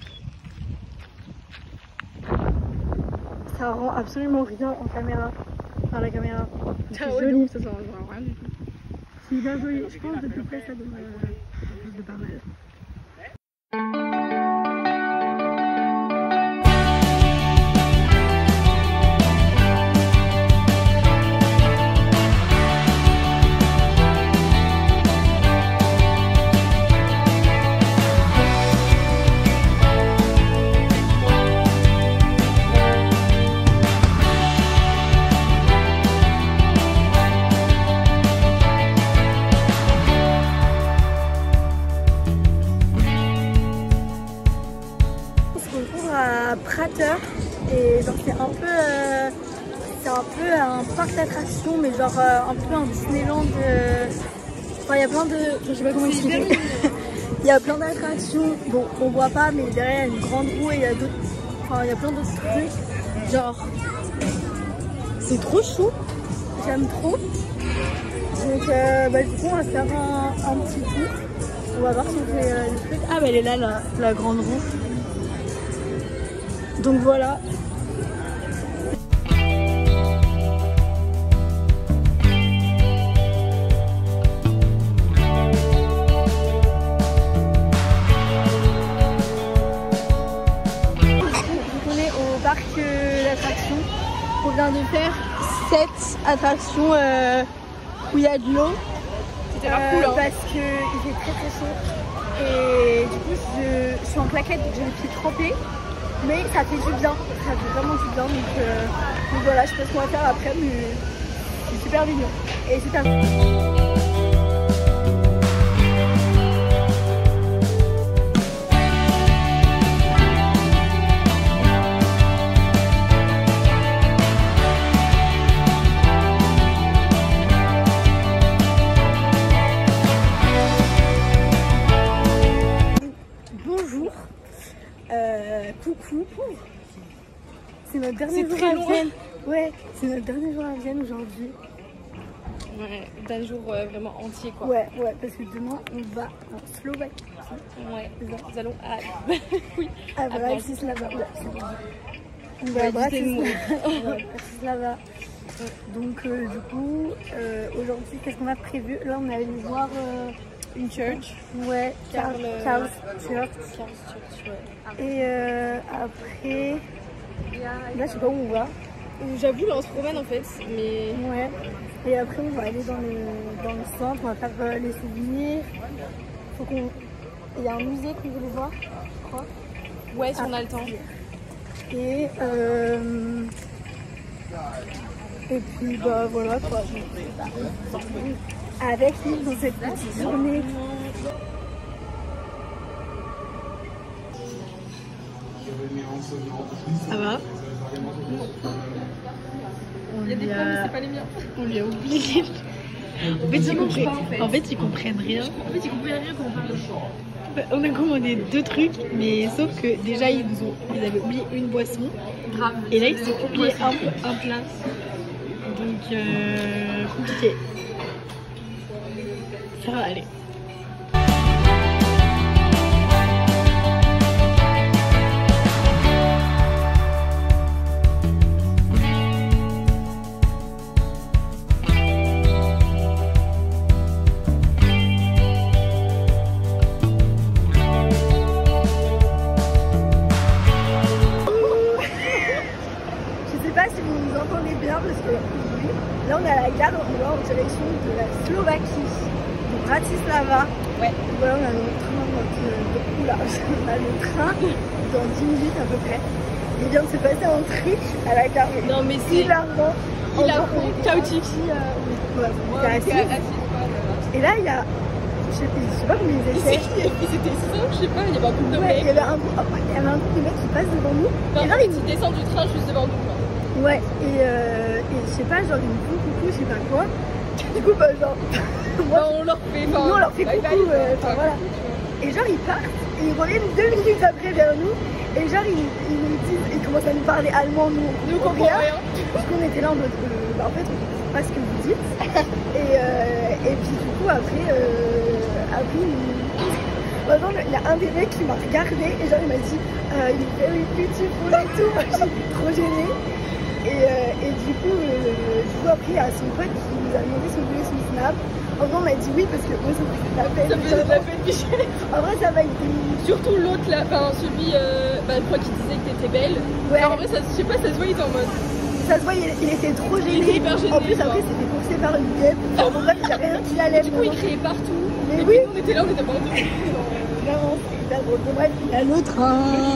Speaker 4: Ça rend absolument rien en caméra. Enfin, la caméra. C'est
Speaker 2: ah ouais,
Speaker 4: joli.
Speaker 2: Ça sent rien du tout.
Speaker 4: C'est hyper joli. Je pense que de plus près ça donne euh, de pas mal. Prater et genre c'est un peu euh, c'est un peu un parc d'attractions mais genre euh, un peu un Disneyland euh... enfin il y a plein de je sais pas comment expliquer. Il y a plein d'attractions, bon on voit pas mais derrière il y a une grande roue et il y a d'autres enfin il y a plein d'autres trucs genre c'est trop chou, j'aime trop. Donc euh, bah, du coup on va faire un, un petit tour, on va voir si on fait euh, des trucs. Ah bah elle est là la, la grande roue. Donc voilà. On est au parc d'attractions. On vient de faire sept attractions euh, où il y a de l'eau.
Speaker 2: C'était
Speaker 4: euh,
Speaker 2: cool hein.
Speaker 4: Parce qu'il fait très très chaud. Et du coup je, je suis en plaquette donc j'ai les pieds trempés. Mais ça fait du bien, ça fait vraiment du bien, donc, euh, donc voilà, je sais pas ce qu'on va faire après, mais c'est super mignon. Et c'est un... Bonjour. Euh, coucou, c'est notre dernier jour à Vienne. Ouais, c'est notre dernier jour à Vienne aujourd'hui.
Speaker 2: Ouais, d'un jour euh, vraiment entier quoi.
Speaker 4: Ouais, ouais, parce que demain on va en Slovaquie.
Speaker 2: Ouais, nous allons à oui,
Speaker 4: à Bratislava. On va à Bratislava. Donc euh, du coup, euh, aujourd'hui, qu'est-ce qu'on a prévu? Là, on est allé voir euh,
Speaker 2: une church.
Speaker 4: Ouais, Karl Church.
Speaker 2: Karl Church, ouais.
Speaker 4: Et euh, après, là, je sais pas où on va.
Speaker 2: J'avoue, là, on se promène en fait, mais...
Speaker 4: Ouais. Et après, on va aller dans le, dans le centre, on va faire euh, les souvenirs. Faut qu'on... Il y a un musée qu'on voulait voir, je crois.
Speaker 2: Ouais, si ah, on a le temps.
Speaker 4: Et euh... Et puis bah voilà quoi. Avec lui dans cette petite journée.
Speaker 1: Ça va?
Speaker 2: Il y a des plans mais c'est pas les miens.
Speaker 1: On lui a oublié. En fait, ils comprennent... Pas, en, fait. en fait, ils comprennent rien.
Speaker 2: En fait, ils comprennent rien quand on parle.
Speaker 1: On a commandé deux trucs, mais sauf que déjà ils nous ont, ils avaient oublié une boisson.
Speaker 2: Grave.
Speaker 1: Et là ils se sont oublié un, un plat. Donc euh, compliqué. Ça va aller.
Speaker 4: direction de la Slovaquie, de Bratislava.
Speaker 2: Ouais.
Speaker 4: Voilà, on a notre train, notre... Oula, on a le train dans dix minutes à peu près. Il vient de se passer un truc à la gare.
Speaker 2: Non mais c'est
Speaker 4: hilarant.
Speaker 2: hilarant, chaotique.
Speaker 4: Euh, ouais, c'est assez. Et là, il y a... Je sais, je sais pas combien ils étaient.
Speaker 2: C'était cinq, je sais pas, il y avait un groupe de
Speaker 4: Ouais, il y
Speaker 2: mecs.
Speaker 4: avait un groupe il y avait un groupe de mecs qui passent devant nous.
Speaker 2: Non,
Speaker 4: et genre,
Speaker 2: ils descendent du train juste devant nous. Quoi.
Speaker 4: Ouais, et, euh, et je sais pas, genre ils me font coucou, je sais pas quoi. Du coup, bah, genre. Moi,
Speaker 2: Bah, on leur fait.
Speaker 4: nous, on leur fait
Speaker 2: bye
Speaker 4: coucou,
Speaker 2: bye,
Speaker 4: euh, enfin voilà. Et genre, ils partent, et ils reviennent deux minutes après vers nous. Et genre, ils, ils nous disent, ils commencent à nous parler allemand, nous,
Speaker 2: Nous, on comprend rien.
Speaker 4: Parce qu'on était là en mode, euh, bah en fait, on comprend pas ce que vous dites. et, euh, et puis, du coup, après, euh, après, il... Maintenant, il y a un des mecs qui m'a regardé et genre il m'a dit euh, il est very beautiful et tout. Moi j'étais trop gênée. Et, euh, et du coup, euh, du coup après il y a son pote qui nous a demandé si on voulait son snap. En vrai on m'a dit oui parce que moi ça me faisait de la peine.
Speaker 2: Ça me faisait de la peine, Michel.
Speaker 4: En vrai ça va été.
Speaker 2: Surtout l'autre là, enfin celui, euh, bah je crois qu'il disait que t'étais belle.
Speaker 4: Ouais.
Speaker 2: Alors, en vrai, ça, je sais pas, ça se voit, il était en mode.
Speaker 4: Ça se voit, il, il était trop gêné.
Speaker 2: Il était hyper gêné,
Speaker 4: en plus
Speaker 2: quoi.
Speaker 4: après c'était poussé par une guêpe. Enfin bon bref, il n'y a rien qui allait.
Speaker 2: Du coup, il criait partout.
Speaker 4: Mais
Speaker 2: et
Speaker 4: oui.
Speaker 2: puis nous, on était là, on était pas en deux.
Speaker 4: Vraiment, c'est hyper drôle. Bon bref, il y a le train.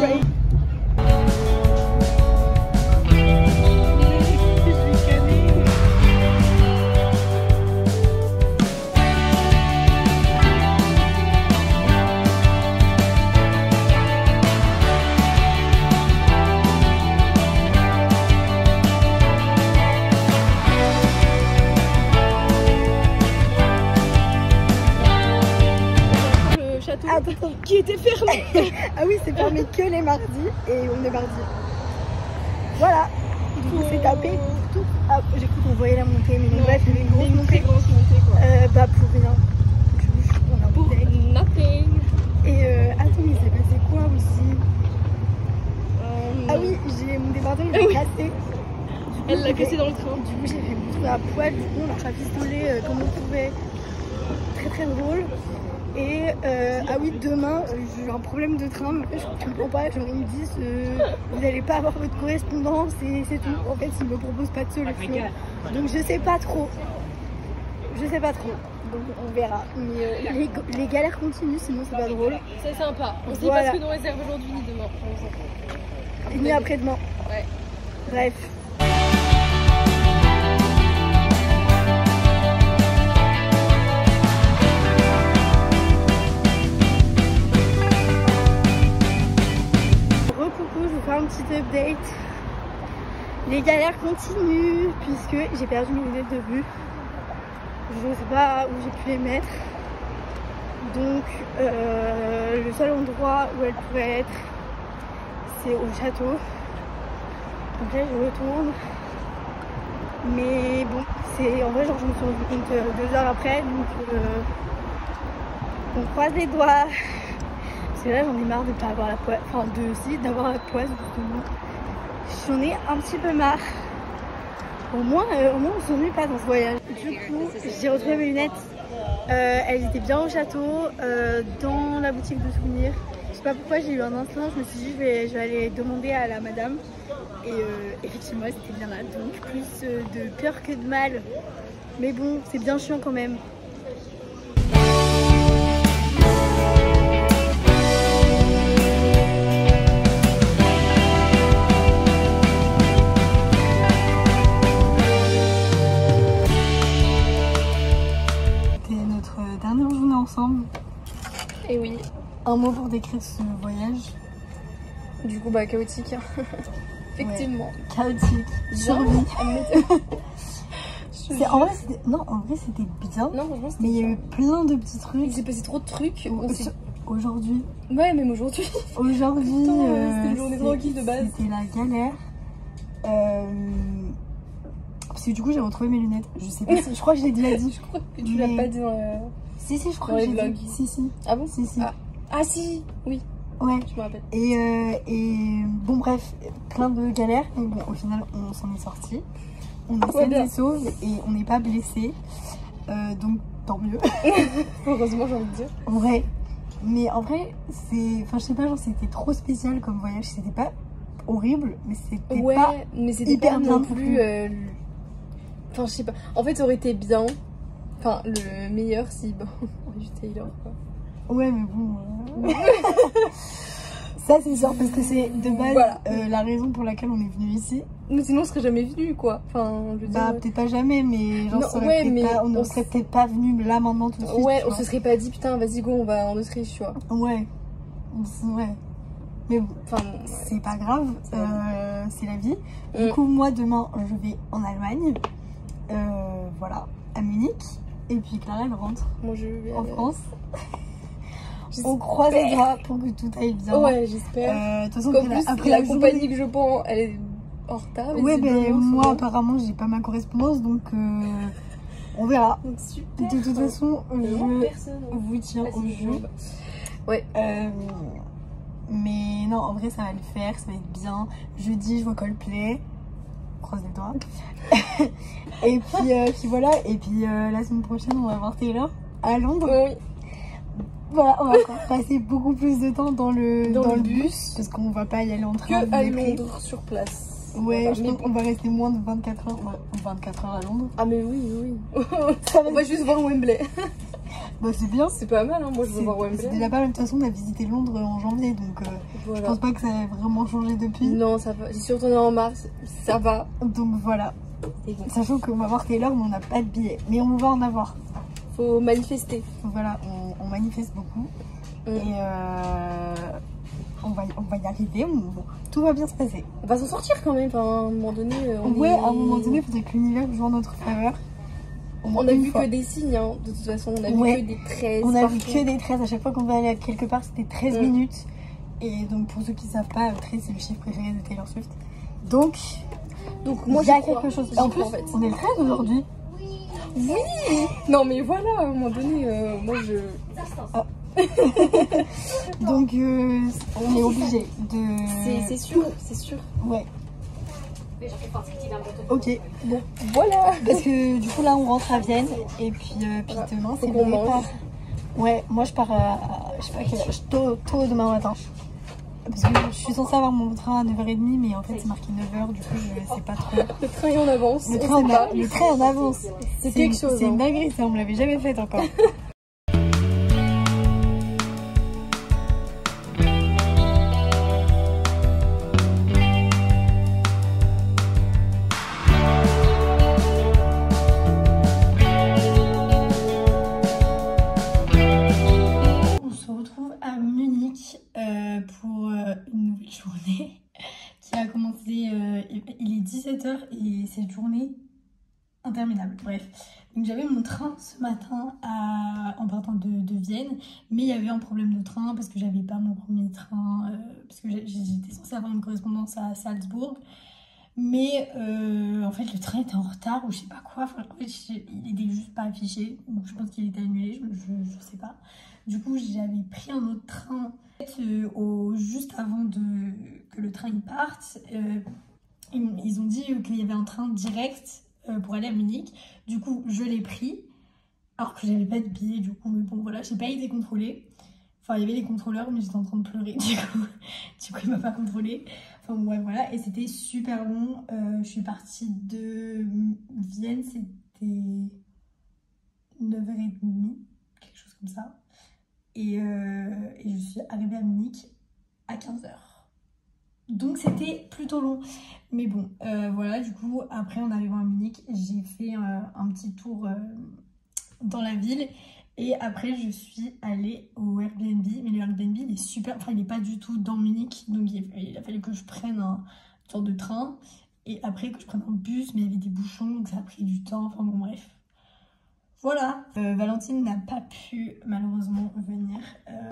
Speaker 4: Attends, attends.
Speaker 2: Qui était fermé.
Speaker 4: Ah oui, c'est fermé que les mardis et on est mardi. Voilà. Du coup, c'est tapé tout. Ah, j'ai cru qu'on voyait la montée, mais non, bref, il y avait une grosse
Speaker 2: une
Speaker 4: montée.
Speaker 2: très grosse montée quoi.
Speaker 4: Euh, bah, pour rien. Juste, on a
Speaker 2: Pour
Speaker 4: monté.
Speaker 2: nothing.
Speaker 4: Et euh, attends, mais il s'est passé quoi aussi?
Speaker 2: Euh,
Speaker 4: Ah oui, j'ai mon débardeur, il est
Speaker 2: oui.
Speaker 4: cassé.
Speaker 2: Elle l'a cassé dans le train.
Speaker 4: Du coup, j'ai fait mon truc à poil. Du coup, on a rafistolé euh, comme on pouvait. Très très drôle. Et euh, ah oui, demain, euh, j'ai eu un problème de train, mais je comprends pas. Genre, ils me disent, euh, vous n'allez pas avoir votre correspondance et c'est tout. En fait, ils me proposent pas de solution. Donc, je sais pas trop. Je sais pas trop. Donc, on verra. Mais euh, les, les galères continuent, sinon c'est pas drôle.
Speaker 2: C'est sympa. On se dit
Speaker 4: Voilà.
Speaker 2: pas ce que nous réserve aujourd'hui ni demain. par exemple.
Speaker 4: Ni après-demain.
Speaker 2: Ouais.
Speaker 4: Bref. Re-coucou, je vous fais un petit update. Les galères continuent puisque j'ai perdu mes lunettes de vue. Je ne sais pas où j'ai pu les mettre. Donc euh, le seul endroit où elles pourraient être, c'est au château. Donc là je retourne. Mais bon, c'est en vrai genre je me suis rendu compte euh, deux heures après. Donc euh, on croise les doigts. Parce que là j'en ai marre de pas avoir la poisse. Enfin de si d'avoir la poisse justement. J'en ai un petit peu marre. Au moins, euh, au moins on s'ennuie pas dans ce voyage. Du coup, j'ai retrouvé mes lunettes. Euh, elles étaient bien au château, euh, dans la boutique de souvenirs. Je sais pas pourquoi j'ai eu un instant, je me suis dit je vais, je vais aller demander à la madame. Et euh, effectivement, elles étaient bien là. Donc plus euh, de peur que de mal. Mais bon, c'est bien chiant quand même. Dernière journée ensemble.
Speaker 2: Et oui.
Speaker 4: Un mot pour décrire ce voyage.
Speaker 2: Du coup, bah chaotique. Effectivement.
Speaker 4: Ouais. Chaotique. Survie. C'est en vrai c'était non en vrai c'était bien.
Speaker 2: Non franchement c'était.
Speaker 4: Mais il y a eu plein de petits trucs.
Speaker 2: Il s'est passé trop de trucs. On s'est-
Speaker 4: Aujourd'hui.
Speaker 2: Ouais même aujourd'hui.
Speaker 4: Aujourd'hui.
Speaker 2: Putain,
Speaker 4: euh,
Speaker 2: c'était une journée
Speaker 4: c'est-
Speaker 2: tranquille de base.
Speaker 4: C'était la galère. Euh, Parce que du coup j'ai retrouvé mes lunettes. Je sais pas si je crois que je l'ai déjà dit.
Speaker 2: Je crois que tu l'as
Speaker 4: Mais-
Speaker 2: pas dit dans le...
Speaker 4: Si si je crois
Speaker 2: Dans
Speaker 4: que
Speaker 2: les
Speaker 4: j'ai
Speaker 2: vlogs.
Speaker 4: dit. Si si.
Speaker 2: Ah bon?
Speaker 4: Si si.
Speaker 2: Ah. Ah si. Oui.
Speaker 4: Ouais.
Speaker 2: Je me rappelle.
Speaker 4: Et, euh, et bon bref, plein de galères, mais bon au final on s'en est sorti. On est sains et saufs et on n'est pas blessés, euh, donc tant mieux.
Speaker 2: Heureusement j'ai envie de dire.
Speaker 4: En vrai, mais en vrai c'est, enfin je sais pas, genre c'était trop spécial comme voyage, c'était pas horrible, mais c'était
Speaker 2: Ouais
Speaker 4: pas
Speaker 2: mais c'était
Speaker 4: hyper
Speaker 2: pas
Speaker 4: bien
Speaker 2: non
Speaker 4: non
Speaker 2: plus...
Speaker 4: plus.
Speaker 2: euh, Enfin, je sais pas. En fait, ça aurait été bien. Enfin, le meilleur si. Bon, on a vu Taylor quoi.
Speaker 4: Ouais, mais bon. Euh... Ça, c'est sûr, parce que c'est de base voilà. euh, la raison pour laquelle on est venu ici.
Speaker 2: Mais sinon, on serait jamais venu quoi. Enfin, je veux
Speaker 4: bah,
Speaker 2: dire.
Speaker 4: peut-être pas jamais, mais genre,
Speaker 2: non, ouais, mais
Speaker 4: pas, on ne
Speaker 2: on
Speaker 4: serait peut-être pas venu là maintenant tout de suite.
Speaker 2: Ouais, on se serait pas dit putain, vas-y, go, on va en Autriche, tu vois.
Speaker 4: Ouais. Ouais. Mais bon,
Speaker 2: enfin,
Speaker 4: c'est pas grave, euh, c'est la vie. Du mm. coup, moi, demain, je vais en Allemagne. Euh, voilà, à Munich. Et puis Clara, elle rentre
Speaker 2: moi, je vais
Speaker 4: en
Speaker 2: aller...
Speaker 4: France. On croise les doigts pour que tout aille bien.
Speaker 2: Ouais, j'espère.
Speaker 4: Euh, de toute façon,
Speaker 2: plus,
Speaker 4: après
Speaker 2: la,
Speaker 4: la
Speaker 2: compagnie
Speaker 4: journée...
Speaker 2: que je prends, elle est en retard.
Speaker 4: Ouais, ben moi, souvent. apparemment, j'ai pas ma correspondance, donc euh, on verra.
Speaker 2: Donc, super.
Speaker 4: De toute façon, je
Speaker 2: personne, hein.
Speaker 4: vous tiens
Speaker 2: ah,
Speaker 4: au
Speaker 2: si,
Speaker 4: jeu.
Speaker 2: Ouais.
Speaker 4: Euh, mais non, en vrai, ça va le faire, ça va être bien. Jeudi, je vois Coldplay. Croise les doigts. Et puis, euh, puis voilà. Et puis euh, la semaine prochaine, on va voir Taylor à Londres.
Speaker 2: Oui.
Speaker 4: Voilà, on va encore passer beaucoup plus de temps dans le,
Speaker 2: dans
Speaker 4: dans
Speaker 2: le
Speaker 4: le
Speaker 2: bus,
Speaker 4: bus. Parce qu'on va pas y aller en train.
Speaker 2: Que à Londres, sur place.
Speaker 4: Ouais, je pense qu'on va rester moins de vingt-quatre heures. Ouais, vingt-quatre heures à Londres.
Speaker 2: Ah mais oui, oui. On va juste voir Wembley.
Speaker 4: Bah c'est bien.
Speaker 2: C'est pas mal, hein. Moi je veux voir Wembley.
Speaker 4: C'est déjà pas mal, de toute façon on a visité Londres en janvier, donc euh, voilà. Je pense pas que ça ait vraiment changé depuis.
Speaker 2: Non, ça va. J'y suis retournée en mars, ça va.
Speaker 4: Donc voilà. Bon. Sachant qu'on va voir Taylor, mais on n'a pas de billets. Mais on va en avoir.
Speaker 2: Faut manifester.
Speaker 4: Donc voilà, on, on manifeste beaucoup. Mm. Et euh, on, va, on va y arriver, on, bon, tout va bien se passer.
Speaker 2: On va s'en sortir quand même, enfin, à un moment donné. On
Speaker 4: ouais,
Speaker 2: est...
Speaker 4: à un moment donné, il faudrait que l'univers joue en notre faveur.
Speaker 2: On a vu fois. que des signes, hein, de toute façon, on a
Speaker 4: ouais.
Speaker 2: vu que des treize.
Speaker 4: On a partout. vu que des treize, à chaque fois qu'on va aller quelque part, c'était treize mm. minutes. Et donc pour ceux qui ne savent pas, treize c'est le chiffre préféré de Taylor Swift. Donc,
Speaker 2: donc moi
Speaker 4: il y a
Speaker 2: je
Speaker 4: quelque chose. En plus, en fait. On est le treize aujourd'hui.
Speaker 2: Oui. Non mais voilà, à un moment donné, euh, moi je...
Speaker 4: Ah. Donc euh, on est obligé de...
Speaker 2: C'est sûr, c'est sûr.
Speaker 4: Ouais. Ok,
Speaker 2: bon, voilà.
Speaker 4: Parce que du coup là on rentre à Vienne et puis, euh, puis voilà. Demain c'est
Speaker 2: bon
Speaker 4: départ. Ouais, moi je pars à, je sais pas quelle heure, tôt, tôt demain matin. Parce que je suis censée avoir mon train à neuf heures trente, mais en fait c'est marqué neuf heures, du coup je sais pas trop.
Speaker 2: Le train est en avance.
Speaker 4: Le train, en, a, le train en avance.
Speaker 2: C'est quelque chose.
Speaker 4: C'est
Speaker 2: hein.
Speaker 4: une dinguerie, ça on me l'avait jamais fait encore. Journée qui a commencé, euh, il est dix-sept heures et cette journée interminable. Bref, donc j'avais mon train ce matin à, en partant de, de Vienne, mais il y avait un problème de train parce que j'avais pas mon premier train, euh, parce que j'étais censée avoir une correspondance à Salzbourg, mais euh, en fait le train était en retard ou je sais pas quoi. Enfin, en fait, il était juste pas affiché, donc je pense qu'il était annulé, je, je, je sais pas. Du coup j'avais pris un autre train euh, au, juste avant de, que le train il parte. Euh, ils, ils ont dit qu'il y avait un train direct euh, pour aller à Munich. Du coup je l'ai pris alors que j'avais pas de billet, du coup, mais bon voilà, j'ai pas été contrôlée. Enfin il y avait les contrôleurs mais j'étais en train de pleurer, du coup, du coup il m'a pas contrôlée. Enfin ouais voilà, et c'était super long. Euh, je suis partie de Vienne, c'était neuf heures trente, quelque chose comme ça. Et, euh, et je suis arrivée à Munich à quinze heures. Donc c'était plutôt long. Mais bon, euh, voilà, du coup, après en arrivant à Munich, j'ai fait euh, un petit tour euh, dans la ville. Et après, je suis allée au Airbnb. Mais le Airbnb, il est super... Enfin, il n'est pas du tout dans Munich. Donc il, il a fallu que je prenne un genre de train. Et après, que je prenne un bus. Mais il y avait des bouchons, donc ça a pris du temps. Enfin bon, bref. Voilà, euh, Valentine n'a pas pu malheureusement venir euh,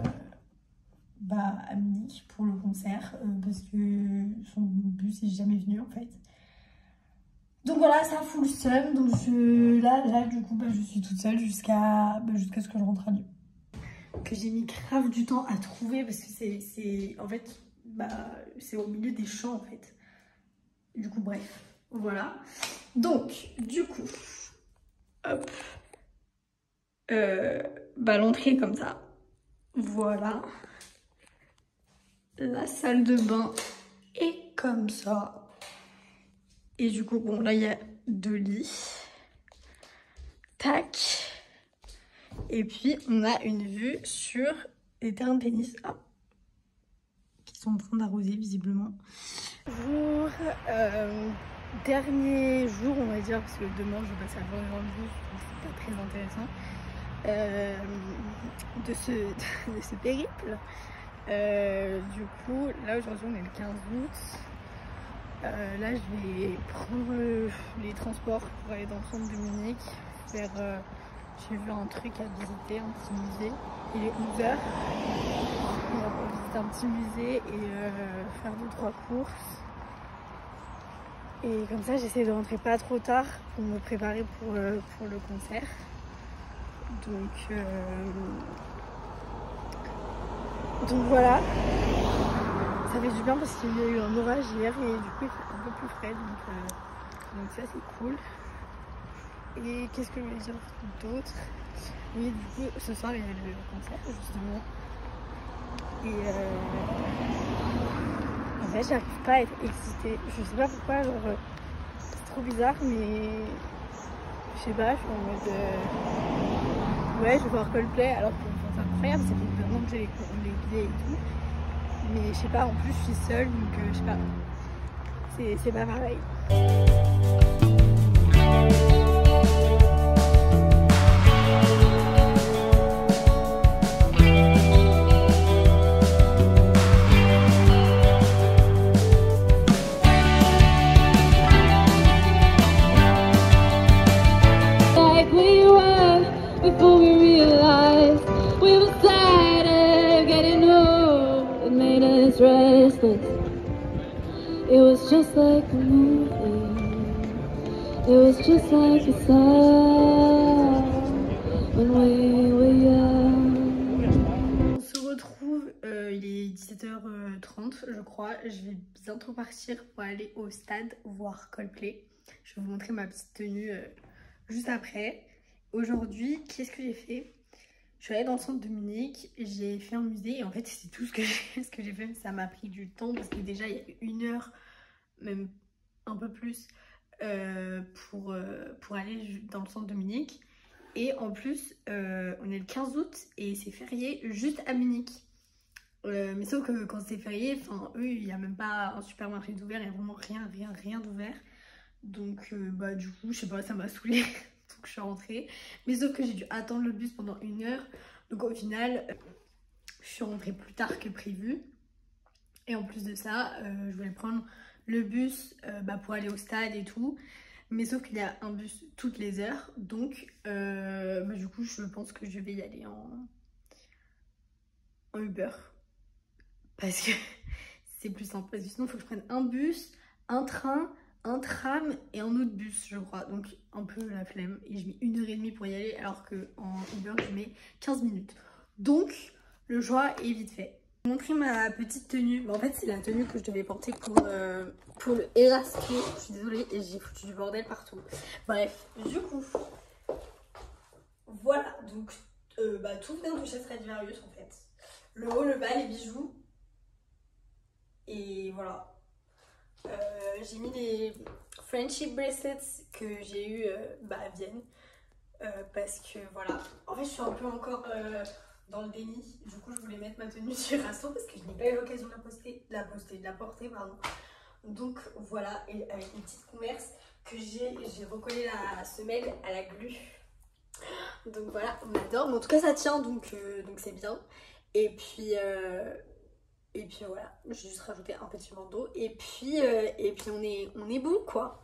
Speaker 4: bah, à Munich pour le concert euh, parce que son bus n'est jamais venu en fait. Donc voilà, ça fout le seum. Donc je, là, là du coup, bah, je suis toute seule jusqu'à bah, jusqu'à ce que je rentre à Lyon. Que j'ai mis grave du temps à trouver parce que c'est en fait, bah, c'est au milieu des champs en fait. Du coup, bref, voilà. Donc, du coup, hop. Euh, bah l'entrée comme ça, voilà, la salle de bain est comme ça, et du coup bon là il y a deux lits, Tac. Et puis on a une vue sur les terrains de tennis ah, qui sont en train d'arroser visiblement. Jour, euh, dernier jour on va dire, parce que demain je vais passer à voir une vue, donc c'est pas très intéressant, euh, de, ce, de ce périple. Euh, du coup là aujourd'hui on est le quinze août. Euh, là je vais prendre euh, les transports pour aller dans le centre de Munich faire... Euh, j'ai vu un truc à visiter, un petit musée. Il est onze heures. On va visiter un petit musée et euh, faire deux trois courses. Et comme ça, j'essaie de rentrer pas trop tard pour me préparer pour, euh, pour le concert. Donc, euh... donc voilà. Ça fait du bien parce qu'il y a eu un orage hier et du coup il fait un peu plus frais. Donc, euh... donc ça c'est cool. Et qu'est-ce que je voulais dire d'autre? Oui, du coup, ce soir, il y a le concert, justement. Et euh... en fait, j'arrive pas à être excitée. Je sais pas pourquoi, genre, c'est trop bizarre, mais je sais pas, je suis en mode... Euh... Ouais, je vais voir Coldplay, alors que c'est incroyable, ça fait deux ans que j'ai les, les billets et tout. Mais je sais pas, en plus, je suis seule, donc euh, je sais pas. C'est pas pareil.
Speaker 5: It was just like a movie. It was just like a song when we were young.
Speaker 4: On se retrouve, euh, il est dix-sept heures trente je crois. Je vais bientôt partir pour aller au stade voir Coldplay. Je vais vous montrer ma petite tenue euh, juste après. Aujourd'hui, qu'est-ce que j'ai fait? Je suis allée dans le centre de Munich, j'ai fait un musée et en fait c'est tout ce que j'ai fait, ça m'a pris du temps parce que déjà il y a une heure, même un peu plus, euh, pour, euh, pour aller dans le centre de Munich. Et en plus, euh, on est le quinze août et c'est férié juste à Munich. Euh, mais sauf que quand c'est férié, enfin eux, il n'y a même pas un supermarché d'ouvert, il n'y a vraiment rien, rien, rien d'ouvert. Donc euh, bah du coup, je sais pas, ça m'a saoulée. Donc je suis rentrée, mais sauf que j'ai dû attendre le bus pendant une heure, donc au final je suis rentrée plus tard que prévu. Et en plus de ça, euh, je voulais prendre le bus euh, bah, pour aller au stade et tout, mais sauf qu'il y a un bus toutes les heures, donc euh, bah, du coup je pense que je vais y aller en, en Uber parce que c'est plus simple, parce que sinon il faut que je prenne un bus, un train, un tram et un autre bus je crois, donc un peu la flemme et je mets une heure et demie pour y aller alors que en Uber je mets quinze minutes, donc le choix est vite fait. Je vais vous montrer ma petite tenue, mais en fait c'est la tenue que je devais porter pour, euh, pour le Eras Tour. Je suis désolée et j'ai foutu du bordel partout. Bref, du coup voilà, donc euh, bah, tout vient de chez Stradivarius en fait, le haut, le bas, les bijoux et voilà. Euh, j'ai mis les friendship bracelets que j'ai eu euh, bah, à Vienne euh, parce que voilà, en fait je suis un peu encore euh, dans le déni. Du coup je voulais mettre ma tenue sur Asso parce que je n'ai pas eu l'occasion de la poster, de la poster, de la porter pardon. Donc voilà, et avec une petite converse que j'ai j'ai recollé la semelle à la glu. Donc voilà, on adore, mais en tout cas ça tient, donc euh, donc c'est bien. Et puis euh, Et puis voilà, j'ai juste rajouté un petit bandeau et puis, euh, et puis on est, on est bon quoi.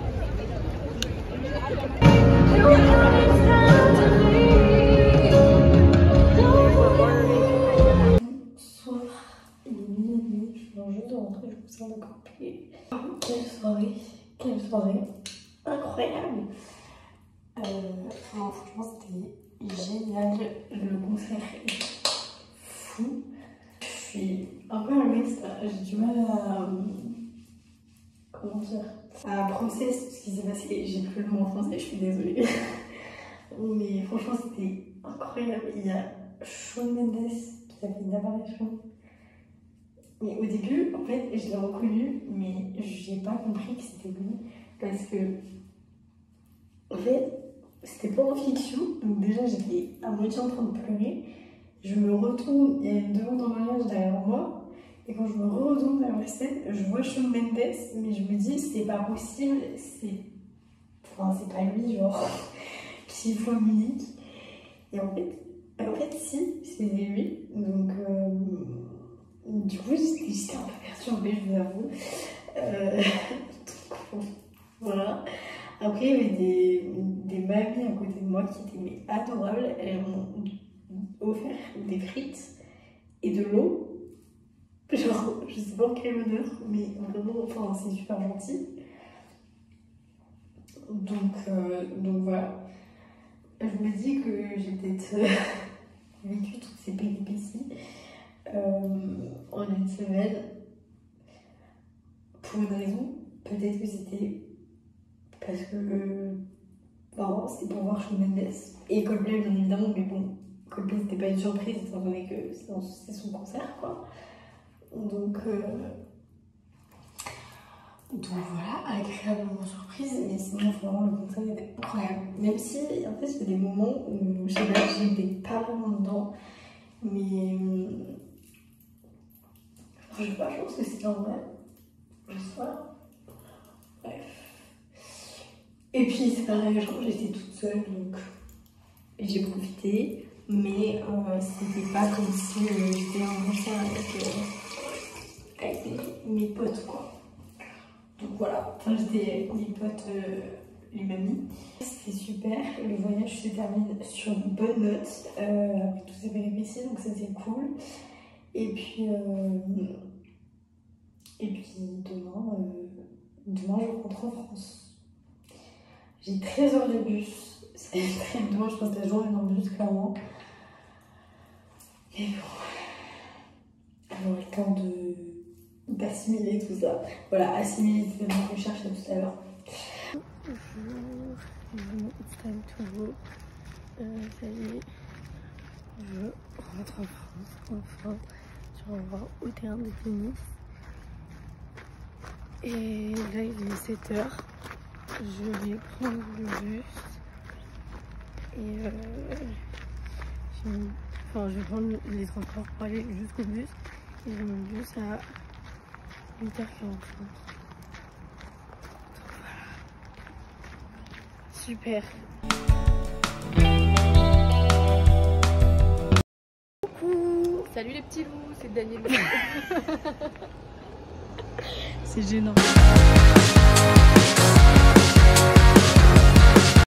Speaker 4: Bonsoir, il est minuit, je viens juste de rentrer, je me sens encore plus. Quelle soirée, quelle soirée incroyable. Euh, non, franchement c'était génial, le concert est fou. Je suis un peu à l'ouest, j'ai du mal à... comment dire, à process ce qui s'est passé. J'ai plus le mot en français, je suis désolée. Mais franchement c'était incroyable. Il y a Shawn Mendes qui a fait une apparition. Et au début, en fait, je l'ai reconnu, mais j'ai pas compris que c'était lui. Parce que, en fait,
Speaker 1: c'était pas en fiction, donc déjà j'étais à moitié en train de pleurer. Je me retourne, il y a une demande en mariage derrière moi, et quand je me retourne vers la scène, je vois Shawn Mendes, mais je me dis c'est pas possible, c'est enfin, c'est pas lui, genre, qui faut musique. Et en fait, en fait si, c'était lui, donc euh, du coup j'étais un peu perturbée, je vous avoue. Euh, donc, voilà. Après, il y avait des, des mamies à côté de moi qui étaient mais, adorables. Elles m'ont offert des frites et de l'eau. Genre, je sais pas quel honneur, mais vraiment, enfin, c'est super gentil. Donc, euh, donc voilà. Je me dis que j'ai peut-être euh, vécu toutes ces péripéties euh, en une semaine pour une raison. Peut-être que c'était parce que euh, bon, c'était pour voir Shawn Mendes et Coldplay bien évidemment, mais bon, Coldplay c'était pas une surprise étant donné que c'est son concert quoi. Donc, euh, donc voilà, agréablement surprise, mais sinon vraiment le concert était incroyable. Même si en fait il y a des moments où je sais pas, j'étais pas vraiment dedans, mais enfin, je sais pas, je pense que c'était en vrai. Je sais pas. Bref. Et puis c'est pareil, genre j'étais toute seule donc j'ai profité, mais euh, c'était pas comme si euh, j'étais en concert avec, euh, avec mes, mes potes quoi. Donc voilà, enfin j'étais avec mes potes, euh, les mamies. C'était super, le voyage se termine sur une bonne note, euh, avec tous ces péripéties, donc ça c'est cool. Et puis, euh, et puis demain, euh, demain je rentre en France. J'ai treize heures de bus, c'est très loin, je passe la journée dans le bus clairement. Mais bon, j'aurai le temps de d'assimiler tout ça. Voilà, assimiler les éléments que je cherchais tout à l'heure.
Speaker 4: Bonjour, je m'installe toujours. Euh, ça y est, je rentre en France, enfin, je rentre au terrain de tennis. Et là il est sept heures. Je vais prendre le bus et euh, je, enfin, je vais prendre les transports pour aller jusqu'au bus et j'ai mon bus à huit heures quarante-cinq. Voilà. Super. Coucou.
Speaker 2: Salut les petits loups, c'est Daniel.
Speaker 4: C'est gênant.